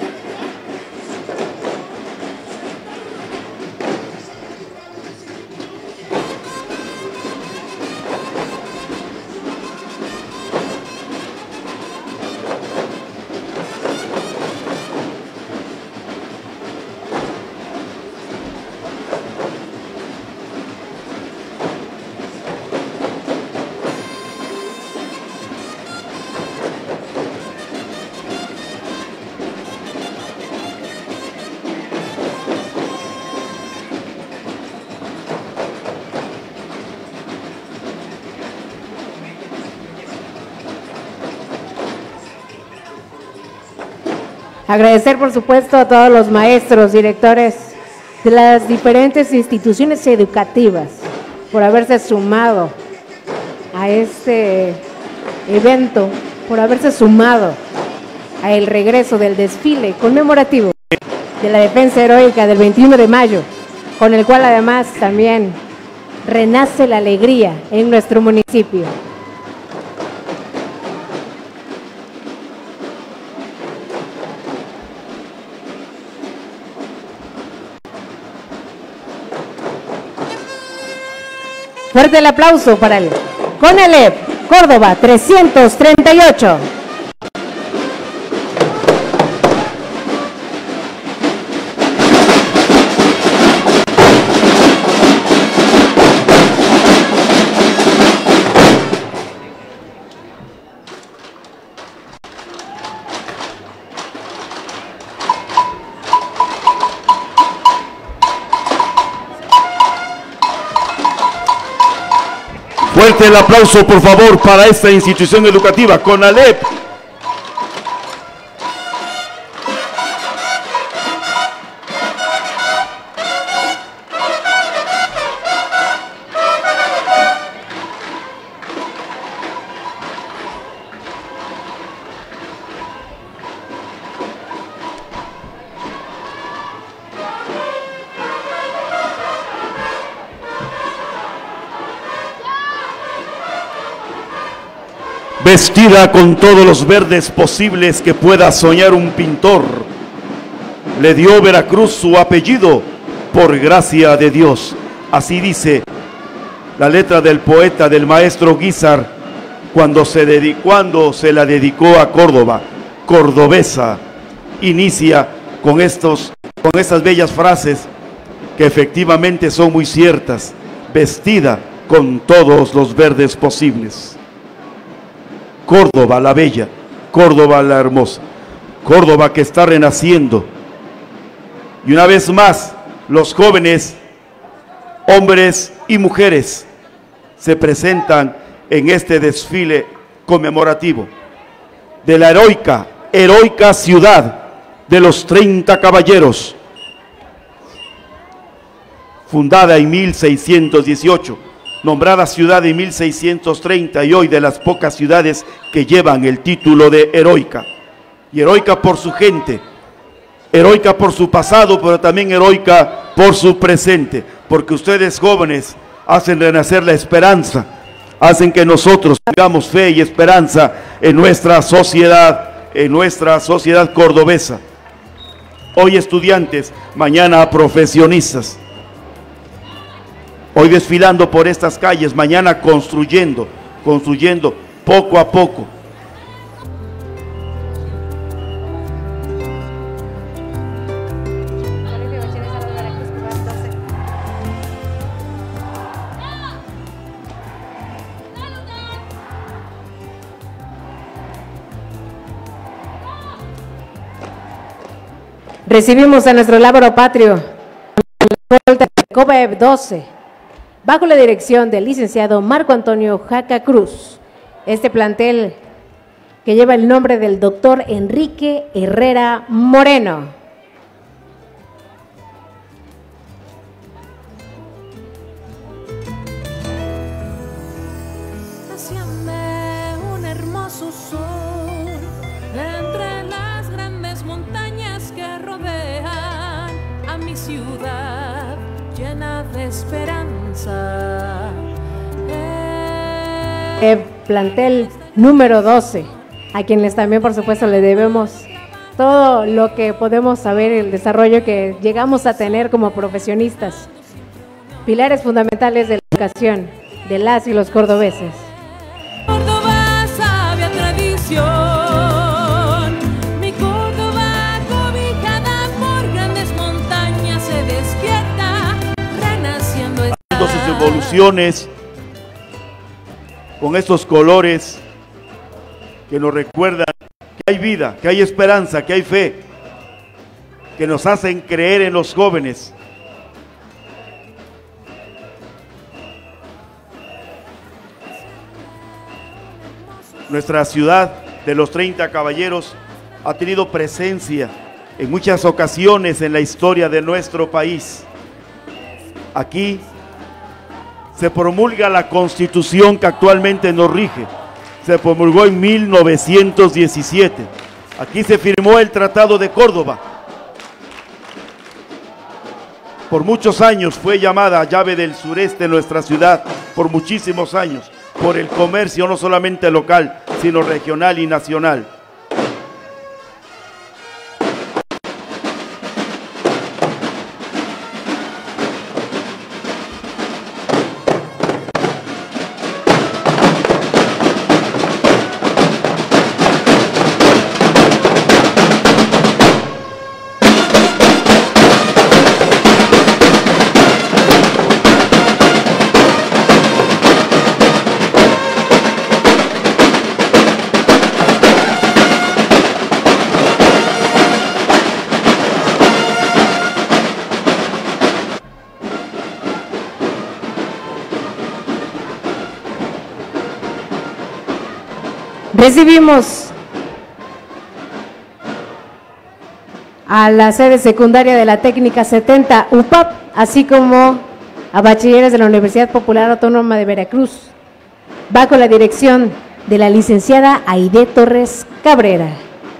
Agradecer, por supuesto, a todos los maestros, directores de las diferentes instituciones educativas por haberse sumado a este evento, por haberse sumado a el regreso del desfile conmemorativo de la defensa heroica del veintiuno de mayo, con el cual además también renace la alegría en nuestro municipio. Fuerte el aplauso para el CONALEP Córdoba trescientos treinta y ocho. Fuerte el aplauso, por favor, para esta institución educativa, CONALEP. Vestida con todos los verdes posibles que pueda soñar un pintor, le dio Veracruz su apellido por gracia de Dios. Así dice la letra del poeta, del maestro Guízar, cuando se, dedicó, cuando se la dedicó a Córdoba, cordobesa. Inicia con, estos, con estas bellas frases que efectivamente son muy ciertas. Vestida con todos los verdes posibles. Córdoba la bella, Córdoba la hermosa, Córdoba que está renaciendo. Y una vez más, los jóvenes, hombres y mujeres, se presentan en este desfile conmemorativo de la heroica, heroica ciudad de los treinta caballeros, fundada en mil seiscientos dieciocho. Nombrada ciudad en mil seiscientos treinta y hoy de las pocas ciudades que llevan el título de heroica. Y heroica por su gente, heroica por su pasado, pero también heroica por su presente, porque ustedes jóvenes hacen renacer la esperanza, hacen que nosotros tengamos fe y esperanza en nuestra sociedad, en nuestra sociedad cordobesa. Hoy estudiantes, mañana profesionistas. Hoy desfilando por estas calles, mañana construyendo, construyendo poco a poco. Recibimos a nuestro lábaro patrio, COBEP doce, bajo la dirección del licenciado Marco Antonio Jaca Cruz. Este plantel que lleva el nombre del doctor Enrique Herrera Moreno. Hacíame un hermoso ciudad llena de esperanza. Eh, plantel número doce, a quienes también por supuesto le debemos todo lo que podemos saber, el desarrollo que llegamos a tener como profesionistas, pilares fundamentales de la educación de las y los cordobeses. Córdoba, sabia tradición, mi Córdoba cobijada por grandes montañas se despierta, renaciendo está. Sus evoluciones con estos colores que nos recuerdan que hay vida, que hay esperanza, que hay fe, que nos hacen creer en los jóvenes. Nuestra ciudad de los treinta caballeros ha tenido presencia en muchas ocasiones en la historia de nuestro país. Aquí se promulga la Constitución que actualmente nos rige. Se promulgó en mil novecientos diecisiete. Aquí se firmó el Tratado de Córdoba. Por muchos años fue llamada llave del sureste nuestra ciudad, por muchísimos años, por el comercio no solamente local, sino regional y nacional. Recibimos a la sede secundaria de la Técnica setenta U P A P, así como a bachilleres de la Universidad Popular Autónoma de Veracruz, bajo la dirección de la licenciada Aide Torres Cabrera.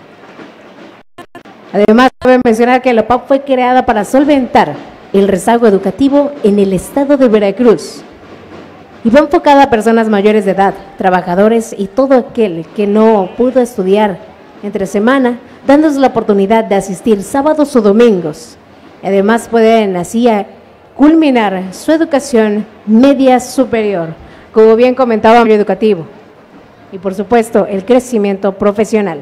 Además, cabe mencionar que la U P A P fue creada para solventar el rezago educativo en el estado de Veracruz y va enfocada a personas mayores de edad, trabajadores y todo aquel que no pudo estudiar entre semana, dándoles la oportunidad de asistir sábados o domingos. Además, pueden así culminar su educación media superior, como bien comentaba el educativo, y por supuesto el crecimiento profesional.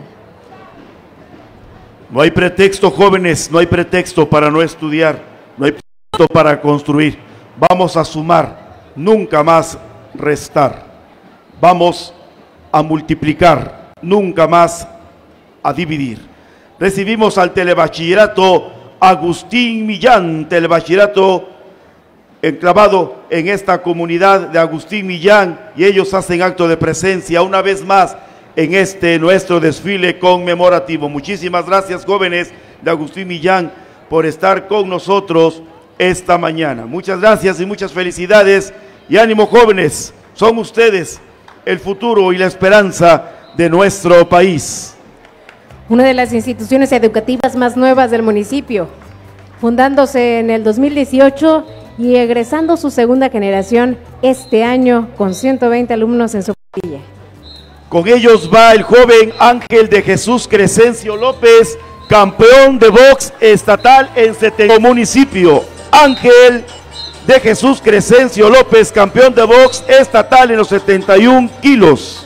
No hay pretexto, jóvenes, no hay pretexto para no estudiar, no hay pretexto para construir. Vamos a sumar, nunca más restar. Vamos a multiplicar, nunca más a dividir. Recibimos al telebachillerato Agustín Millán, telebachillerato enclavado en esta comunidad de Agustín Millán, y ellos hacen acto de presencia una vez más en este nuestro desfile conmemorativo. Muchísimas gracias, jóvenes de Agustín Millán, por estar con nosotros esta mañana. Muchas gracias y muchas felicidades, y ánimo, jóvenes, son ustedes el futuro y la esperanza de nuestro país. Una de las instituciones educativas más nuevas del municipio, fundándose en el dos mil dieciocho y egresando su segunda generación este año con ciento veinte alumnos en su plantilla. Con ellos va el joven Ángel de Jesús Crescencio López, campeón de box estatal en setenta municipio. Ángel de Jesús Crescencio López, campeón de box estatal en los setenta y un kilos.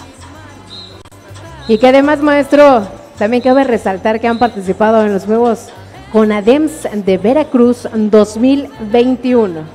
Y que además, maestro, también cabe resaltar que han participado en los Juegos CONADEMS de Veracruz dos mil veintiuno.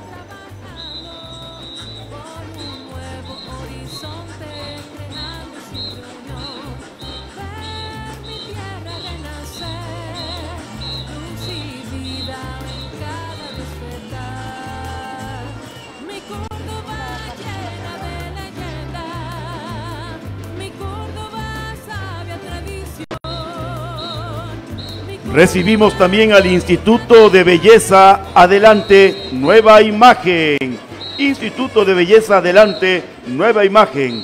Recibimos también al Instituto de Belleza Adelante Nueva Imagen. Instituto de Belleza Adelante Nueva Imagen,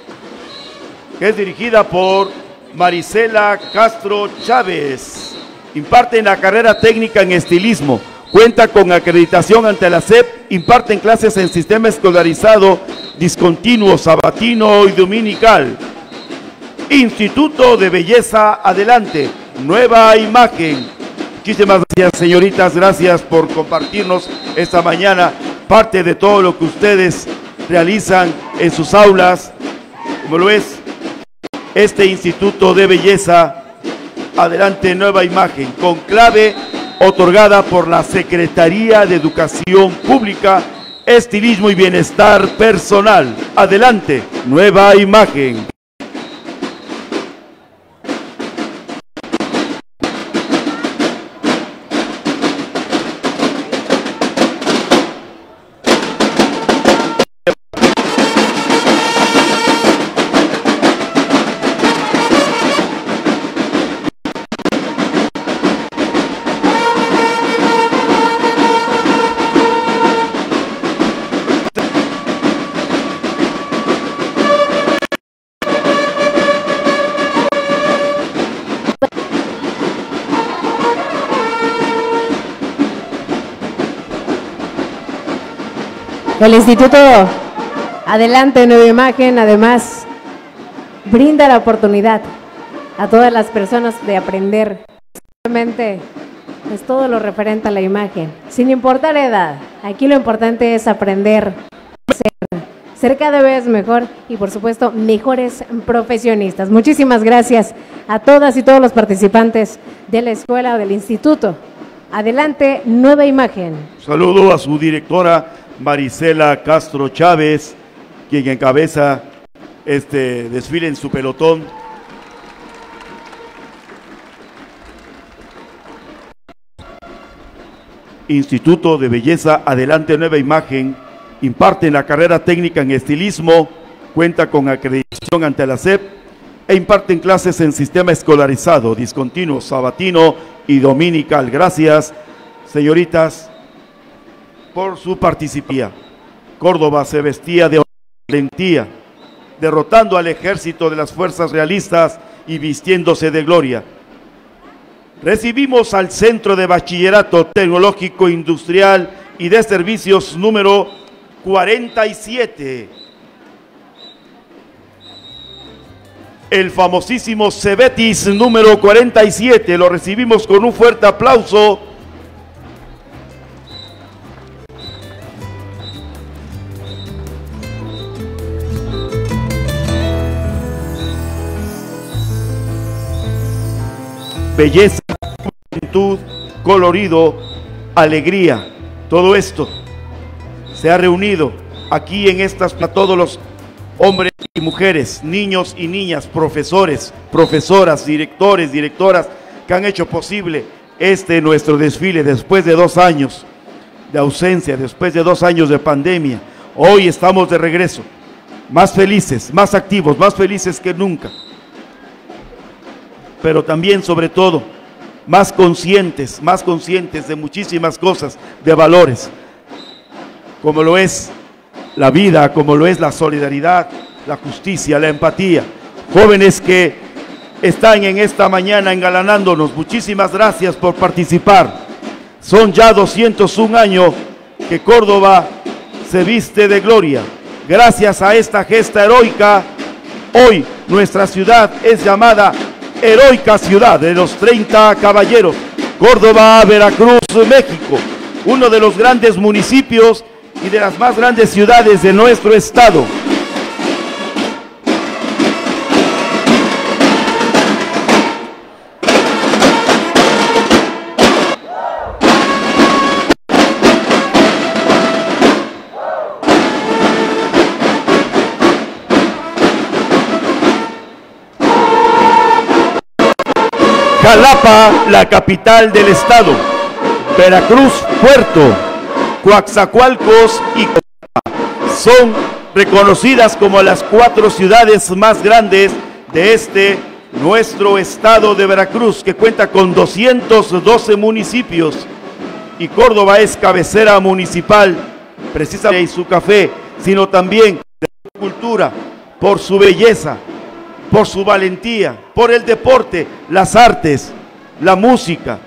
que es dirigida por Marisela Castro Chávez. Imparten la carrera técnica en estilismo, cuenta con acreditación ante la S E P, imparten clases en sistema escolarizado, discontinuo, sabatino y dominical. Instituto de Belleza Adelante, nueva imagen. Muchísimas gracias, señoritas, gracias por compartirnos esta mañana parte de todo lo que ustedes realizan en sus aulas, como lo es este Instituto de Belleza Adelante, nueva imagen, con clave otorgada por la Secretaría de Educación Pública, Estilismo y Bienestar Personal. Adelante, nueva imagen. El Instituto Adelante, nueva imagen, además brinda la oportunidad a todas las personas de aprender. Realmente es todo lo referente a la imagen, sin importar la edad. Aquí lo importante es aprender, ser, ser cada vez mejor y por supuesto mejores profesionistas. Muchísimas gracias a todas y todos los participantes de la escuela o del Instituto Adelante, nueva imagen. Saludo a su directora Marisela Castro Chávez, quien encabeza este desfile en su pelotón. Instituto de Belleza Adelante, nueva imagen, imparten la carrera técnica en estilismo, cuenta con acreditación ante la S E P e imparten clases en sistema escolarizado, discontinuo, sabatino y dominical. Gracias, señoritas, por su participación. Córdoba se vestía de valentía, derrotando al ejército de las fuerzas realistas y vistiéndose de gloria. Recibimos al Centro de Bachillerato Tecnológico Industrial y de Servicios número cuarenta y siete. El famosísimo Cebetis número cuarenta y siete, lo recibimos con un fuerte aplauso. Belleza, juventud, colorido, alegría, todo esto se ha reunido aquí en estas, para todos los hombres y mujeres, niños y niñas, profesores, profesoras, directores, directoras, que han hecho posible este nuestro desfile después de dos años de ausencia, después de dos años de pandemia. Hoy estamos de regreso, más felices, más activos, más felices que nunca. Pero también, sobre todo, más conscientes, más conscientes de muchísimas cosas, de valores, como lo es la vida, como lo es la solidaridad, la justicia, la empatía. Jóvenes que están en esta mañana engalanándonos, muchísimas gracias por participar. Son ya doscientos un años que Córdoba se viste de gloria. Gracias a esta gesta heroica, hoy nuestra ciudad es llamada heroica ciudad de los treinta caballeros. Córdoba, Veracruz, México, uno de los grandes municipios y de las más grandes ciudades de nuestro estado. Jalapa, la capital del estado. Veracruz, Puerto, Coatzacoalcos y Cochabamba son reconocidas como las cuatro ciudades más grandes de este nuestro estado de Veracruz, que cuenta con doscientos doce municipios, y Córdoba es cabecera municipal, precisamente y su café, sino también de su cultura, por su belleza, por su valentía, por el deporte, las artes, la música,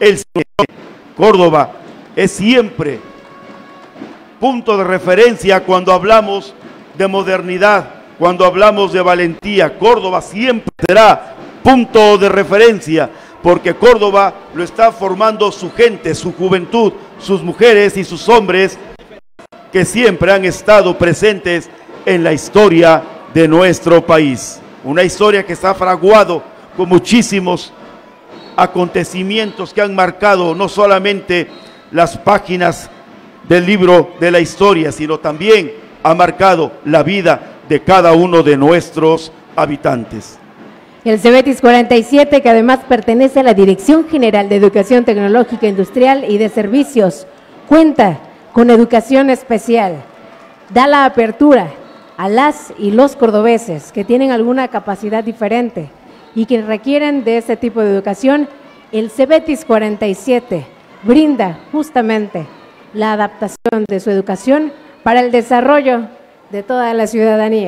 el Córdoba es siempre punto de referencia cuando hablamos de modernidad, cuando hablamos de valentía. Córdoba siempre será punto de referencia, porque Córdoba lo está formando su gente, su juventud, sus mujeres y sus hombres que siempre han estado presentes en la historia de nuestro país. Una historia que está fraguado con muchísimos acontecimientos que han marcado no solamente las páginas del libro de la historia, sino también ha marcado la vida de cada uno de nuestros habitantes. El Cebetis cuarenta y siete, que además pertenece a la Dirección General de Educación Tecnológica Industrial y de Servicios, cuenta con educación especial. Da la apertura a las y los cordobeses que tienen alguna capacidad diferente y que requieren de este tipo de educación. El Cebetis cuarenta y siete brinda justamente la adaptación de su educación para el desarrollo de toda la ciudadanía.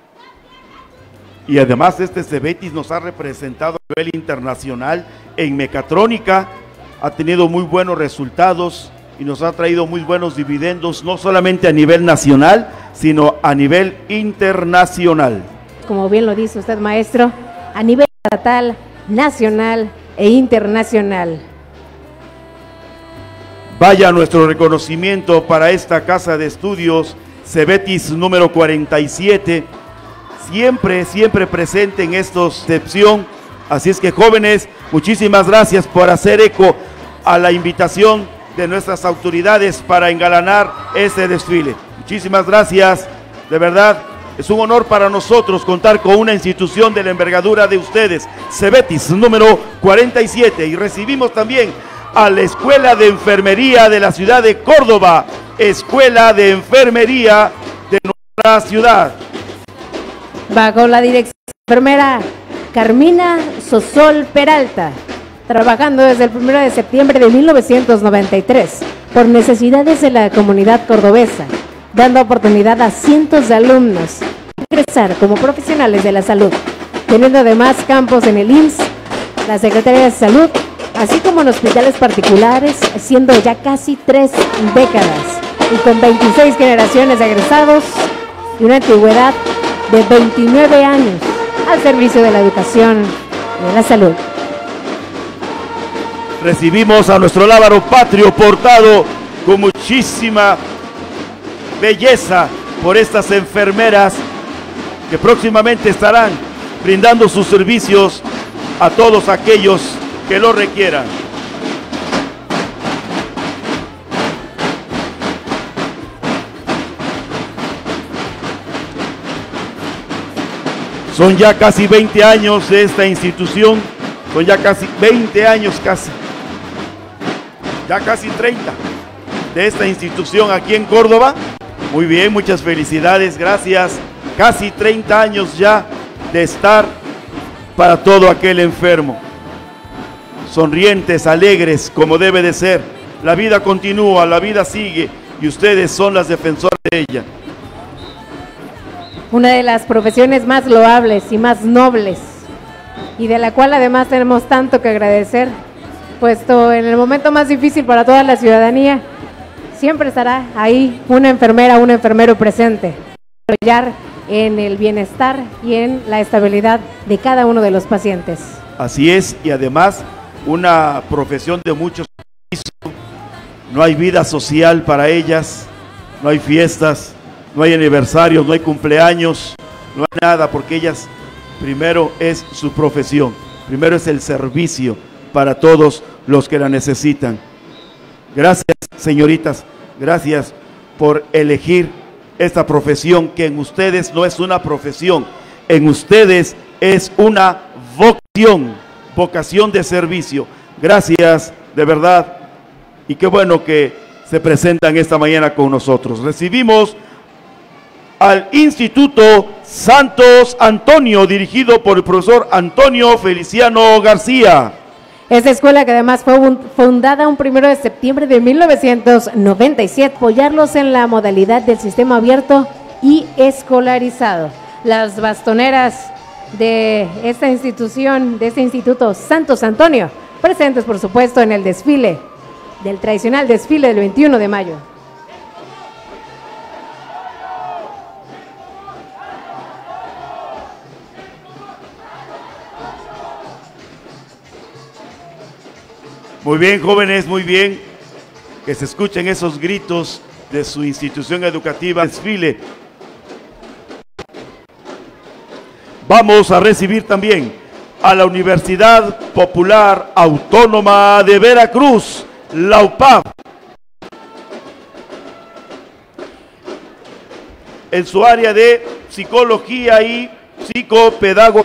Y además este Cebetis nos ha representado a nivel internacional en mecatrónica, ha tenido muy buenos resultados y nos ha traído muy buenos dividendos, no solamente a nivel nacional, sino a nivel internacional. Como bien lo dice usted, maestro, a nivel estatal, nacional e internacional. Vaya nuestro reconocimiento para esta casa de estudios, Cebetis número cuarenta y siete, siempre, siempre presente en esta excepción. Así es que, jóvenes, muchísimas gracias por hacer eco a la invitación de nuestras autoridades para engalanar este desfile. Muchísimas gracias, de verdad, es un honor para nosotros contar con una institución de la envergadura de ustedes, Cebetis número cuarenta y siete, y recibimos también a la Escuela de Enfermería de la ciudad de Córdoba, Escuela de Enfermería de nuestra ciudad. Bajo la dirección de la enfermera Carmina Sosol Peralta, trabajando desde el primero de septiembre de mil novecientos noventa y tres por necesidades de la comunidad cordobesa, dando oportunidad a cientos de alumnos de ingresar como profesionales de la salud, teniendo además campos en el I M S S, la Secretaría de Salud, así como en hospitales particulares, siendo ya casi tres décadas y con veintiséis generaciones de egresados y una antigüedad de veintinueve años al servicio de la educación y de la salud. Recibimos a nuestro lábaro patrio portado con muchísima belleza por estas enfermeras que próximamente estarán brindando sus servicios a todos aquellos que lo requieran. Son ya casi veinte años de esta institución, son ya casi veinte años casi, ya casi treinta de esta institución aquí en Córdoba. Muy bien, muchas felicidades, gracias. Casi treinta años ya de estar para todo aquel enfermo. Sonrientes, alegres, como debe de ser. La vida continúa, la vida sigue y ustedes son las defensoras de ella. Una de las profesiones más loables y más nobles, y de la cual además tenemos tanto que agradecer, puesto en el momento más difícil para toda la ciudadanía, siempre estará ahí una enfermera, un enfermero presente, para apoyar en el bienestar y en la estabilidad de cada uno de los pacientes. Así es, y además una profesión de muchos servicios. No hay vida social para ellas, no hay fiestas, no hay aniversarios, no hay cumpleaños, no hay nada, porque ellas primero es su profesión, primero es el servicio para todos los que la necesitan. Gracias, señoritas, gracias por elegir esta profesión, que en ustedes no es una profesión, en ustedes es una vocación, vocación de servicio. Gracias, de verdad, y qué bueno que se presentan esta mañana con nosotros. Recibimos al Instituto Santos Antonio, dirigido por el profesor Antonio Feliciano García. Esta escuela, que además fue fundada un primero de septiembre de mil novecientos noventa y siete, apoyarlos en la modalidad del sistema abierto y escolarizado. Las bastoneras de esta institución, de este Instituto Santos Antonio, presentes por supuesto en el desfile, del tradicional desfile del veintiuno de mayo. Muy bien, jóvenes, muy bien, que se escuchen esos gritos de su institución educativa. Desfile. Vamos a recibir también a la Universidad Popular Autónoma de Veracruz, la U P A V, en su área de psicología y psicopedagogía.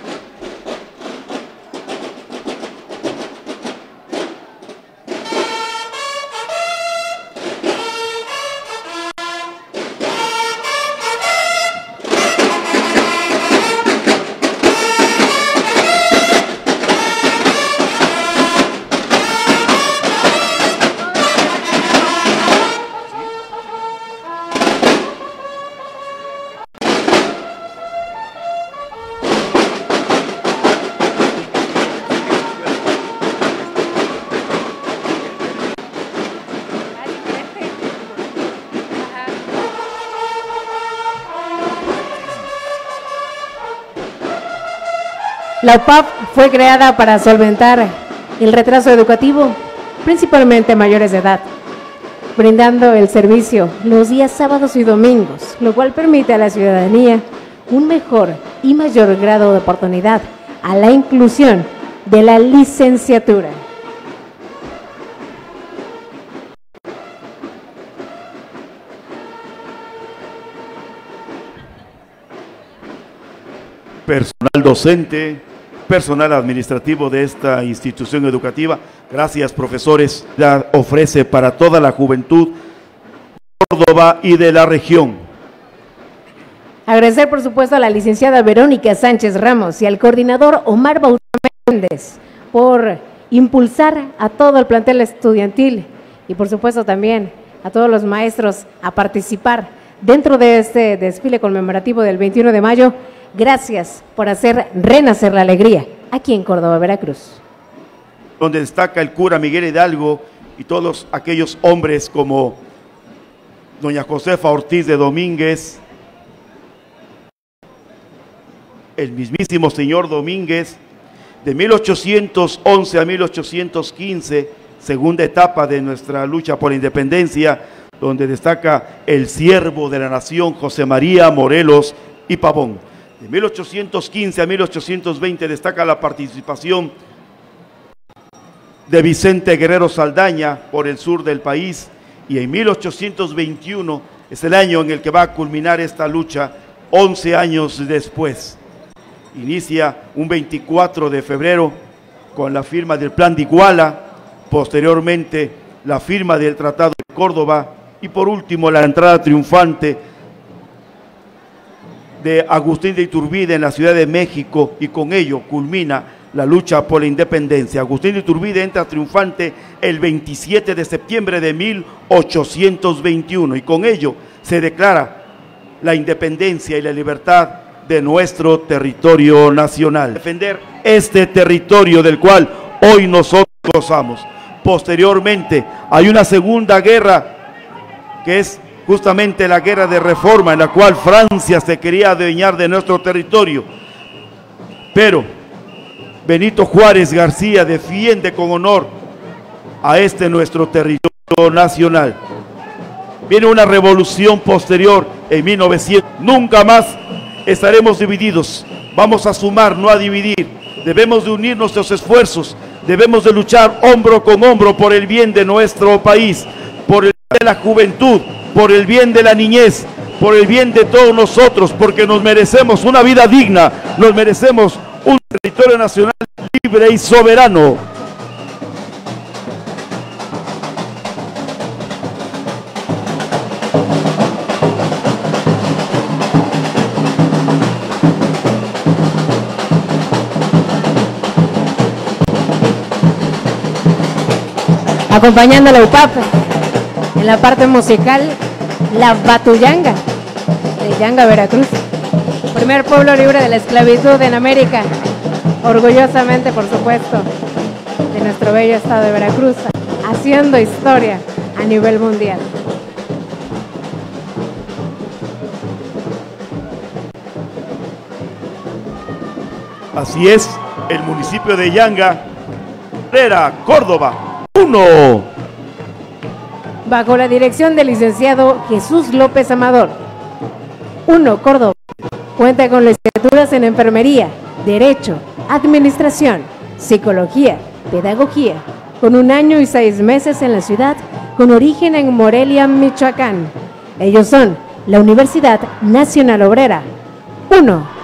La U P A V fue creada para solventar el retraso educativo, principalmente a mayores de edad, brindando el servicio los días sábados y domingos, lo cual permite a la ciudadanía un mejor y mayor grado de oportunidad a la inclusión de la licenciatura. Personal docente, personal administrativo de esta institución educativa, gracias profesores, la ofrece para toda la juventud de Córdoba y de la región. Agradecer por supuesto a la licenciada Verónica Sánchez Ramos y al coordinador Omar Bautista Méndez por impulsar a todo el plantel estudiantil y por supuesto también a todos los maestros a participar dentro de este desfile conmemorativo del veintiuno de mayo. Gracias por hacer renacer la alegría aquí en Córdoba, Veracruz. Donde destaca el cura Miguel Hidalgo y todos aquellos hombres como doña Josefa Ortiz de Domínguez, el mismísimo señor Domínguez, de mil ochocientos once a mil ochocientos quince, segunda etapa de nuestra lucha por la independencia, donde destaca el siervo de la nación José María Morelos y Pavón. De mil ochocientos quince a mil ochocientos veinte destaca la participación de Vicente Guerrero Saldaña por el sur del país, y en mil ochocientos veintiuno es el año en el que va a culminar esta lucha, once años después. Inicia un veinticuatro de febrero con la firma del Plan de Iguala, posteriormente la firma del Tratado de Córdoba y por último la entrada triunfante de Agustín de Iturbide en la Ciudad de México, y con ello culmina la lucha por la independencia. Agustín de Iturbide entra triunfante el veintisiete de septiembre de mil ochocientos veintiuno y con ello se declara la independencia y la libertad de nuestro territorio nacional. Defender este territorio del cual hoy nosotros gozamos. Posteriormente hay una segunda guerra que es justamente la guerra de reforma, en la cual Francia se quería adueñar de nuestro territorio, pero Benito Juárez García defiende con honor a este nuestro territorio nacional. Viene una revolución posterior en mil novecientos, nunca más estaremos divididos, vamos a sumar, no a dividir, debemos de unir nuestros esfuerzos, debemos de luchar hombro con hombro por el bien de nuestro país, por el bien de la juventud, por el bien de la niñez, por el bien de todos nosotros, porque nos merecemos una vida digna, nos merecemos un territorio nacional libre y soberano. Acompañando a la U P A V en la parte musical, la Batuyanga de Yanga, Veracruz, primer pueblo libre de la esclavitud en América, orgullosamente por supuesto de nuestro bello estado de Veracruz, haciendo historia a nivel mundial. Así es, el municipio de Yanga, Herrera, Córdoba, uno. Bajo la dirección del licenciado Jesús López Amador. uno. Córdoba. Cuenta con licenciaturas en enfermería, derecho, administración, psicología, pedagogía, con un año y seis meses en la ciudad, con origen en Morelia, Michoacán. Ellos son la Universidad Nacional Obrera. uno.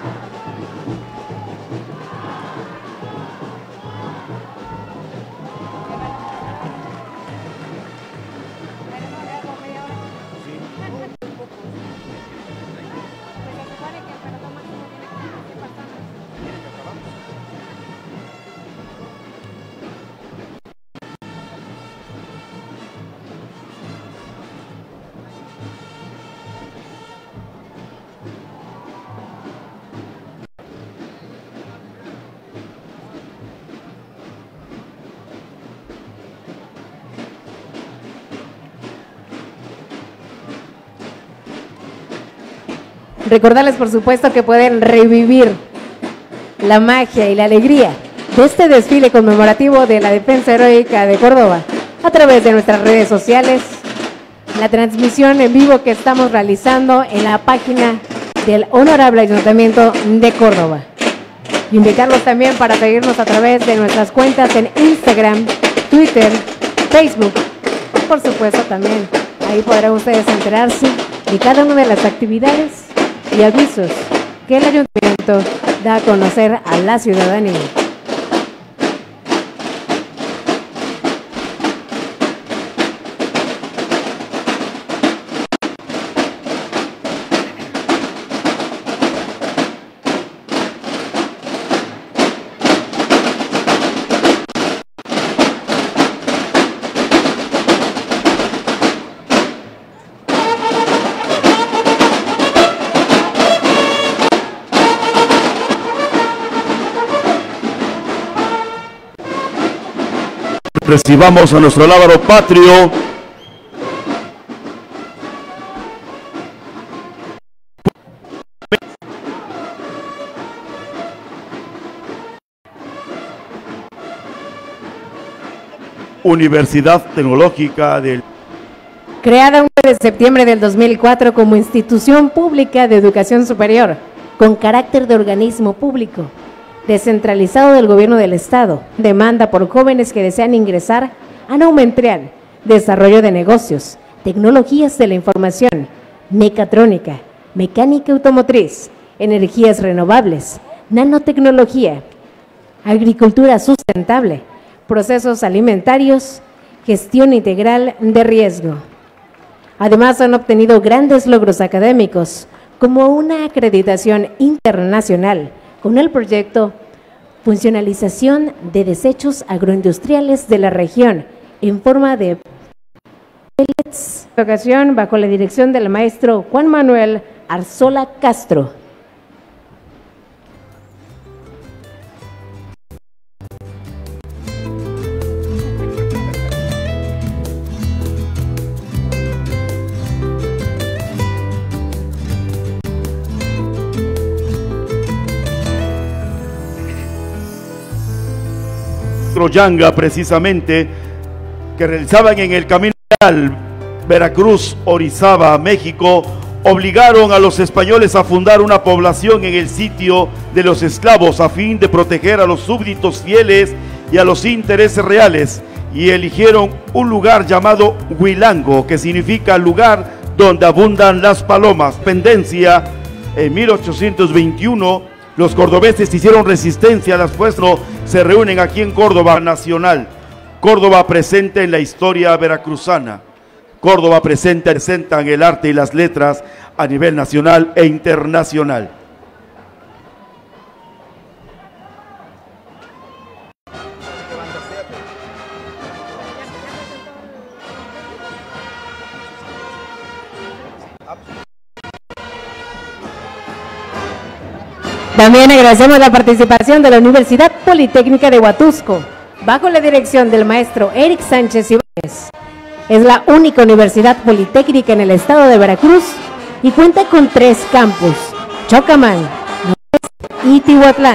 Recordarles, por supuesto, que pueden revivir la magia y la alegría de este desfile conmemorativo de la defensa heroica de Córdoba a través de nuestras redes sociales, la transmisión en vivo que estamos realizando en la página del Honorable Ayuntamiento de Córdoba. Invitarlos también para seguirnos a través de nuestras cuentas en Instagram, Twitter, Facebook. Por supuesto, también ahí podrán ustedes enterarse de cada una de las actividades y avisos que el Ayuntamiento da a conocer a la ciudadanía. Recibamos a nuestro lábaro patrio. Universidad Tecnológica del... Creada el uno de septiembre del dos mil cuatro como institución pública de educación superior, con carácter de organismo público, descentralizado del gobierno del Estado, demanda por jóvenes que desean ingresar a Naumentreal, desarrollo de negocios, tecnologías de la información, mecatrónica, mecánica automotriz, energías renovables, nanotecnología, agricultura sustentable, procesos alimentarios, gestión integral de riesgo. Además, han obtenido grandes logros académicos, como una acreditación internacional con el proyecto Funcionalización de Desechos Agroindustriales de la Región en forma de pellets. En ocasión, bajo la dirección del maestro Juan Manuel Arzola Castro. Yanga, precisamente, que realizaban en el camino real Veracruz, Orizaba, México, obligaron a los españoles a fundar una población en el sitio de los esclavos a fin de proteger a los súbditos fieles y a los intereses reales, y eligieron un lugar llamado Huilango, que significa lugar donde abundan las palomas. Pendencia, en mil ochocientos veintiuno, los cordobeses hicieron resistencia a las fuerzas, se reúnen aquí en Córdoba Nacional. Córdoba presente en la historia veracruzana. Córdoba presente, presentan el arte y las letras a nivel nacional e internacional. También agradecemos la participación de la Universidad Politécnica de Huatusco, bajo la dirección del maestro Eric Sánchez Ibáñez. Es la única universidad politécnica en el estado de Veracruz y cuenta con tres campus: Chocamán, y Tihuatlán.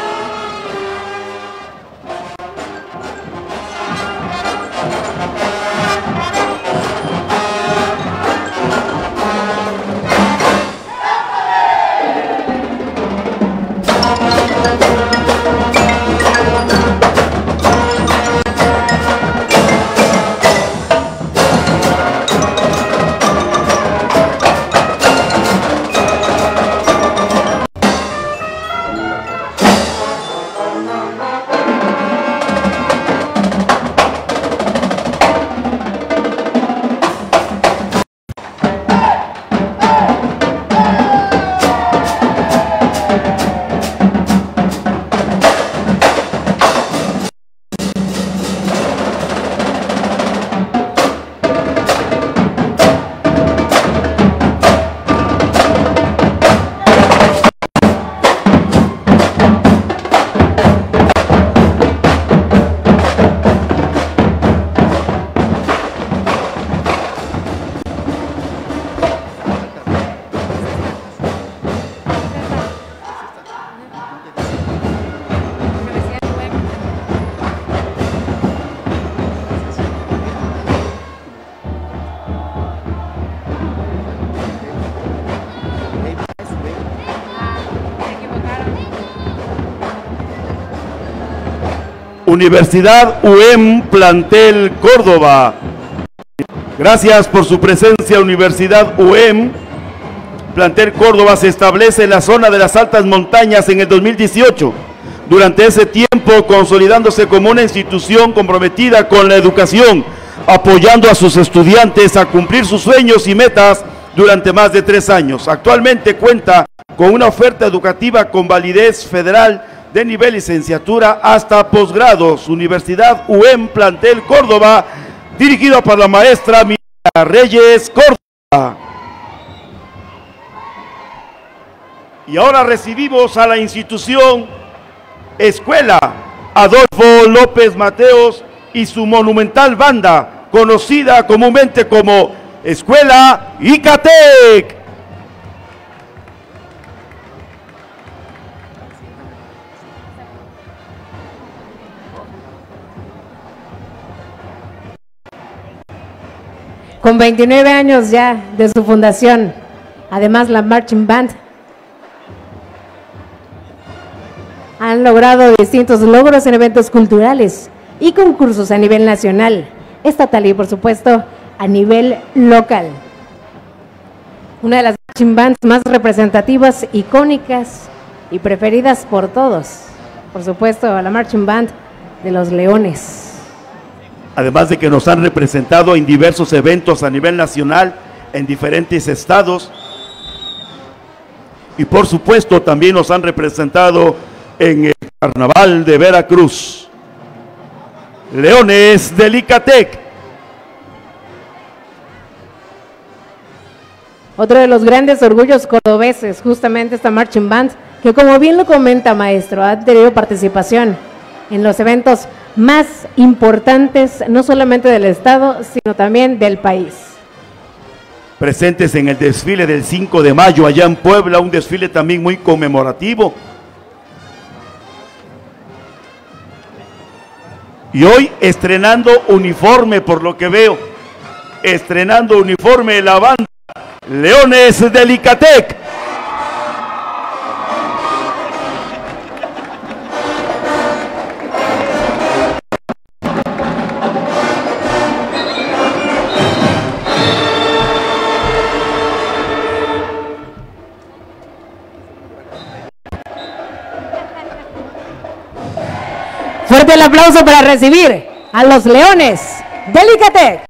Universidad U E M Plantel Córdoba. Gracias por su presencia, Universidad U E M Plantel Córdoba se establece en la zona de las altas montañas en el dos mil dieciocho. Durante ese tiempo, consolidándose como una institución comprometida con la educación, apoyando a sus estudiantes a cumplir sus sueños y metas durante más de tres años. Actualmente cuenta con una oferta educativa con validez federal de nivel licenciatura hasta posgrados. Universidad U E M Plantel Córdoba, dirigida por la maestra Miriam Reyes Córdoba. Y ahora recibimos a la institución Escuela Adolfo López Mateos y su monumental banda, conocida comúnmente como Escuela Icatec. Con veintinueve años ya de su fundación, además la Marching Band han logrado distintos logros en eventos culturales y concursos a nivel nacional, estatal y por supuesto a nivel local. Una de las Marching Bands más representativas, icónicas y preferidas por todos, por supuesto la Marching Band de los Leones. Además de que nos han representado en diversos eventos a nivel nacional, en diferentes estados. Y por supuesto también nos han representado en el Carnaval de Veracruz. Leones del Icatec. Otro de los grandes orgullos cordobeses, justamente esta Marching Band, que como bien lo comenta maestro, ha tenido participación en los eventos más importantes, no solamente del estado, sino también del país. Presentes en el desfile del cinco de mayo allá en Puebla, un desfile también muy conmemorativo. Y hoy estrenando uniforme, por lo que veo, estrenando uniforme la banda Leones del Icatec. Fuerte el aplauso para recibir a los Leones del Icatec.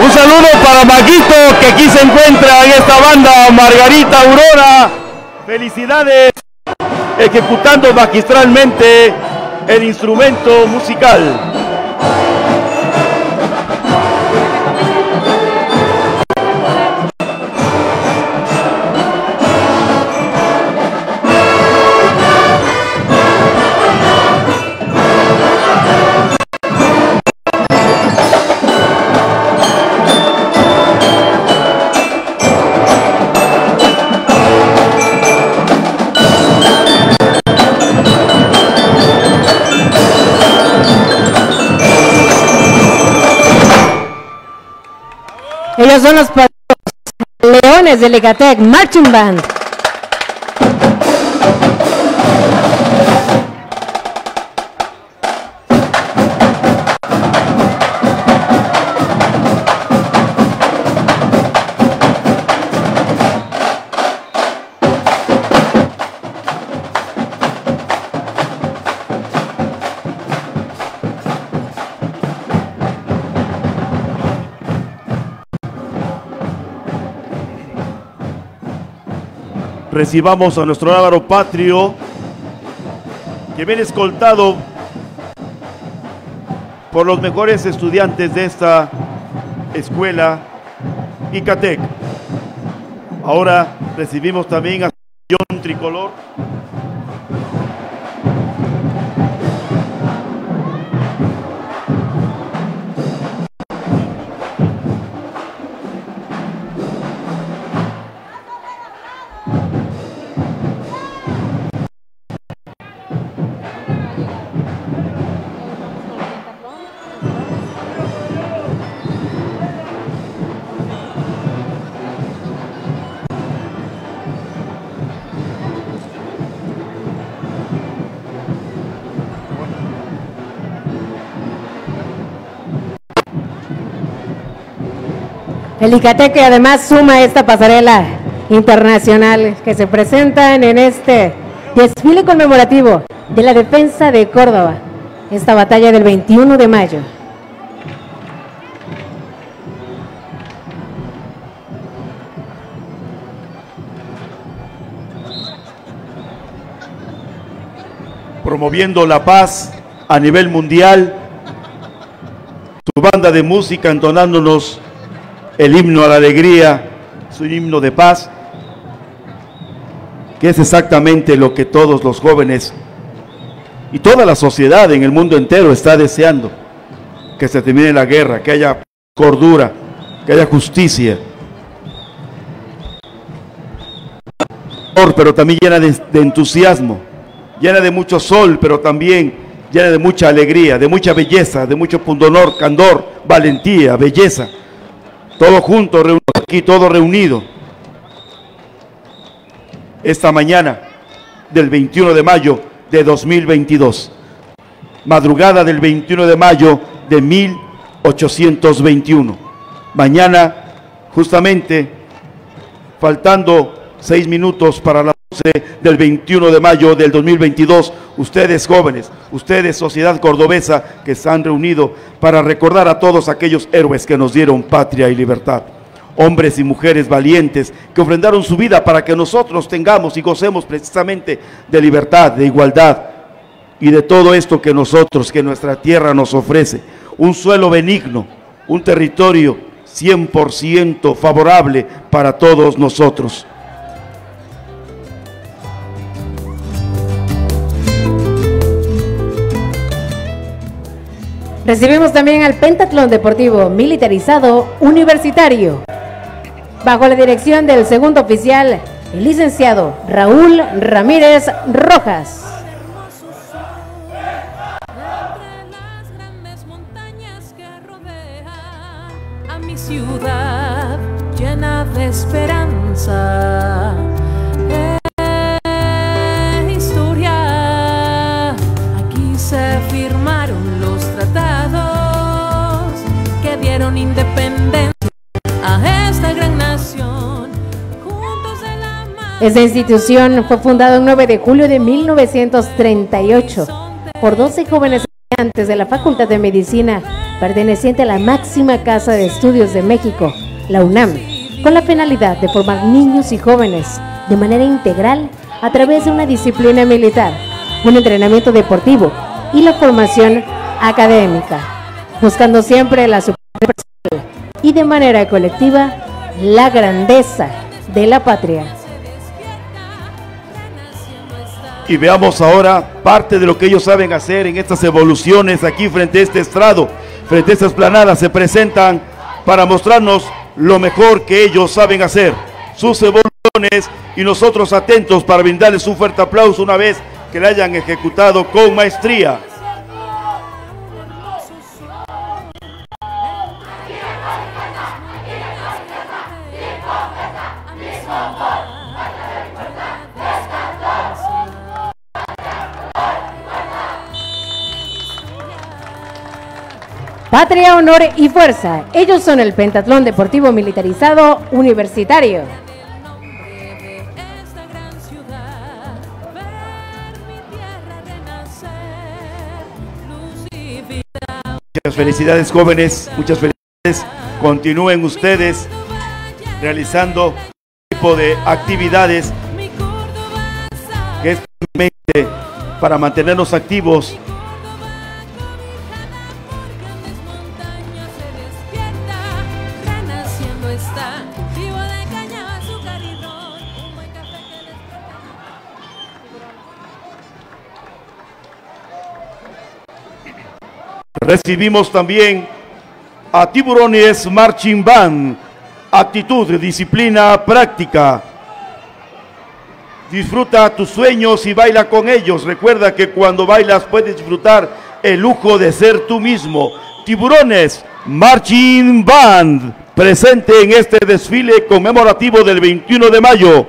Un saludo para Maguito, que aquí se encuentra en esta banda, Margarita Aurora. Felicidades, ejecutando magistralmente el instrumento musical. Ellos son los Leones del Ecatec Marching Band. Recibamos a nuestro lábaro patrio, que viene escoltado por los mejores estudiantes de esta escuela Icatec. Ahora recibimos también a John Tricolor. El Icatec además suma esta pasarela internacional que se presentan en este desfile conmemorativo de la defensa de Córdoba, esta batalla del veintiuno de mayo. Promoviendo la paz a nivel mundial, su banda de música entonándonos el himno a la alegría, es un himno de paz, que es exactamente lo que todos los jóvenes y toda la sociedad en el mundo entero está deseando: que se termine la guerra, que haya cordura, que haya justicia, pero también llena de, de entusiasmo, llena de mucho sol, pero también llena de mucha alegría, de mucha belleza, de mucho pundonor, candor, valentía, belleza. Todo junto, reunido aquí, todo reunido. Esta mañana del veintiuno de mayo de dos mil veintidós. Madrugada del veintiuno de mayo de mil ochocientos veintiuno. Mañana, justamente, faltando seis minutos para las doce del veintiuno de mayo del dos mil veintidós, ustedes jóvenes, ustedes sociedad cordobesa que se han reunido para recordar a todos aquellos héroes que nos dieron patria y libertad, hombres y mujeres valientes que ofrendaron su vida para que nosotros tengamos y gocemos precisamente de libertad, de igualdad y de todo esto que nosotros, que nuestra tierra nos ofrece, un suelo benigno, un territorio cien por ciento favorable para todos nosotros. Recibimos también al Pentatlón Deportivo Militarizado Universitario, bajo la dirección del segundo oficial, el licenciado Raúl Ramírez Rojas. A mi ciudad llena de esperanza. Independencia a esta gran nación, juntos de la mano. Esta institución fue fundada el nueve de julio de mil novecientos treinta y ocho por doce jóvenes estudiantes de la Facultad de Medicina perteneciente a la máxima casa de estudios de México, la UNAM, con la finalidad de formar niños y jóvenes de manera integral a través de una disciplina militar, un entrenamiento deportivo y la formación académica, buscando siempre la superación personal y de manera colectiva la grandeza de la patria. Y veamos ahora parte de lo que ellos saben hacer en estas evoluciones aquí frente a este estrado, frente a esta explanada. Se presentan para mostrarnos lo mejor que ellos saben hacer, sus evoluciones, y nosotros atentos para brindarles un fuerte aplauso una vez que la hayan ejecutado con maestría. Patria, honor y fuerza. Ellos son el pentatlón deportivo militarizado universitario. Muchas felicidades, jóvenes, muchas felicidades. Continúen ustedes realizando este tipo de actividades que es para mantenernos activos. Recibimos también a Tiburones Marching Band, actitud, disciplina, práctica. Disfruta tus sueños y baila con ellos. Recuerda que cuando bailas puedes disfrutar el lujo de ser tú mismo. Tiburones Marching Band, presente en este desfile conmemorativo del veintiuno de mayo.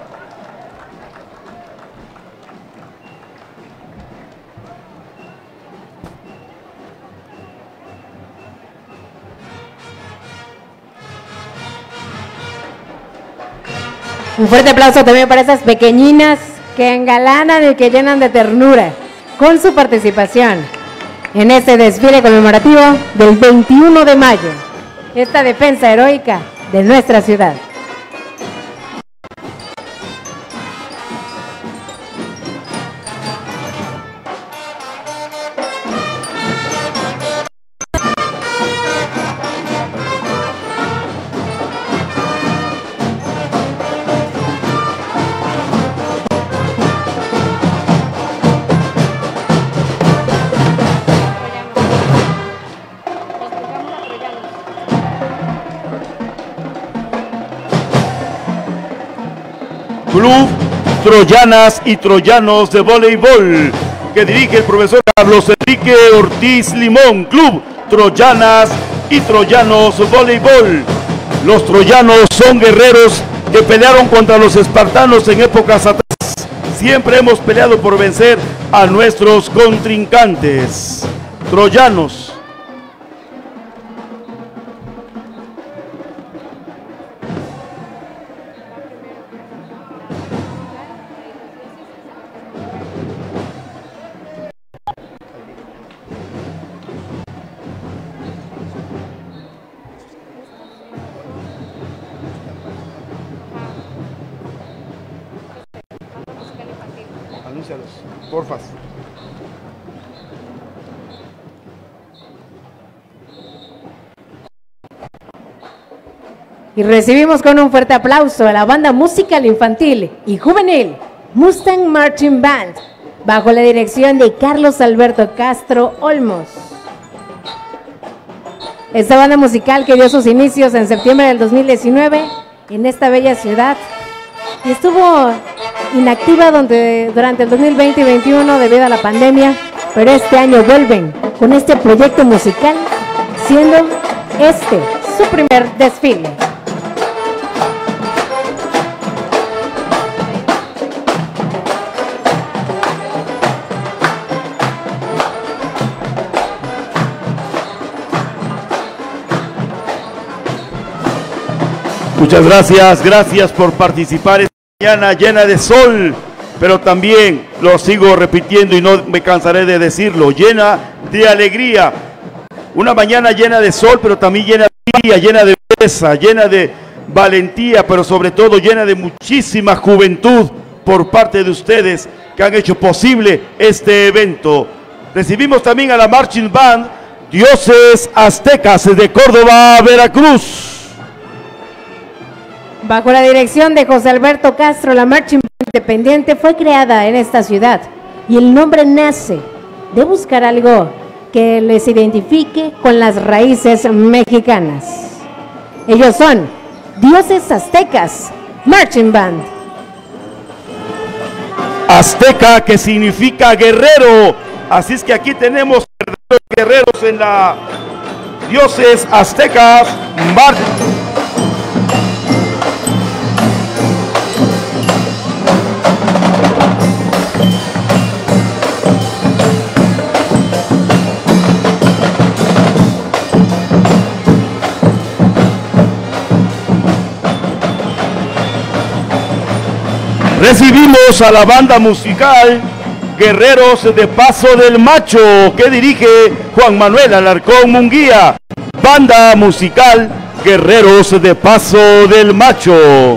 Un fuerte aplauso también para esas pequeñinas que engalanan y que llenan de ternura con su participación en este desfile conmemorativo del veintiuno de mayo, esta defensa heroica de nuestra ciudad. Club Troyanas y Troyanos de Voleibol, que dirige el profesor Carlos Enrique Ortiz Limón. Club Troyanas y Troyanos Voleibol. Los troyanos son guerreros que pelearon contra los espartanos en épocas atrás. Siempre hemos peleado por vencer a nuestros contrincantes. Troyanos. Anúncialos, porfas. Y recibimos con un fuerte aplauso a la banda musical infantil y juvenil Mustang Marching Band, bajo la dirección de Carlos Alberto Castro Olmos. Esta banda musical que dio sus inicios en septiembre del dos mil diecinueve en esta bella ciudad y estuvo inactiva donde, durante el dos mil veinte y dos mil veintiuno debido a la pandemia, pero este año vuelven con este proyecto musical, siendo este su primer desfile. Muchas gracias, gracias por participar esta mañana llena de sol, pero también, lo sigo repitiendo y no me cansaré de decirlo, llena de alegría. Una mañana llena de sol, pero también llena de alegría, llena de belleza, llena de valentía, pero sobre todo llena de muchísima juventud por parte de ustedes que han hecho posible este evento. Recibimos también a la Marching Band Dioses Aztecas de Córdoba, Veracruz. Bajo la dirección de José Alberto Castro, la Marching Band independiente fue creada en esta ciudad y el nombre nace de buscar algo que les identifique con las raíces mexicanas. Ellos son Dioses Aztecas Marching Band. Azteca, que significa guerrero, así es que aquí tenemos guerreros en la Dioses Aztecas Marching. Recibimos a la banda musical Guerreros de Paso del Macho, que dirige Juan Manuel Alarcón Munguía. Banda musical Guerreros de Paso del Macho.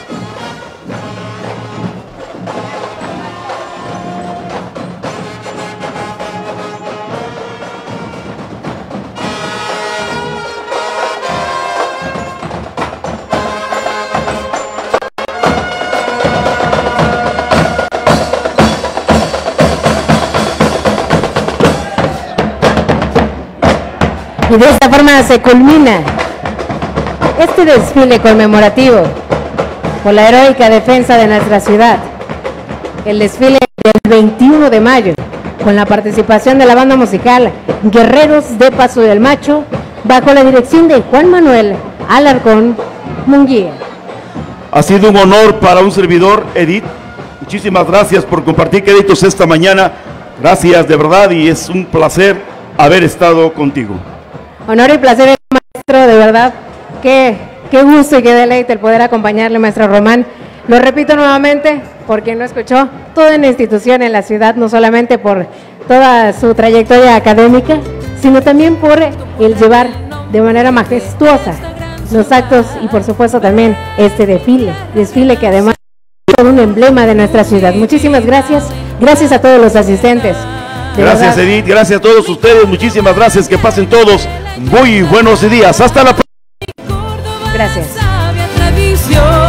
Y de esta forma se culmina este desfile conmemorativo por la heroica defensa de nuestra ciudad. El desfile del veintiuno de mayo, con la participación de la banda musical Guerreros de Paso del Macho, bajo la dirección de Juan Manuel Alarcón Munguía. Ha sido un honor para un servidor, Edith. Muchísimas gracias por compartir créditos esta mañana. Gracias de verdad, y es un placer haber estado contigo. Honor y placer, maestro, de verdad, qué, qué gusto y qué deleite el poder acompañarle, maestro Román. Lo repito nuevamente, por quien no escuchó, toda una institución en la ciudad, no solamente por toda su trayectoria académica, sino también por el llevar de manera majestuosa los actos y por supuesto también este desfile, desfile que además es todo un emblema de nuestra ciudad. Muchísimas gracias, gracias a todos los asistentes. De gracias, verdad. Edith, gracias a todos ustedes, muchísimas gracias, que pasen todos muy buenos días, hasta la próxima. Gracias.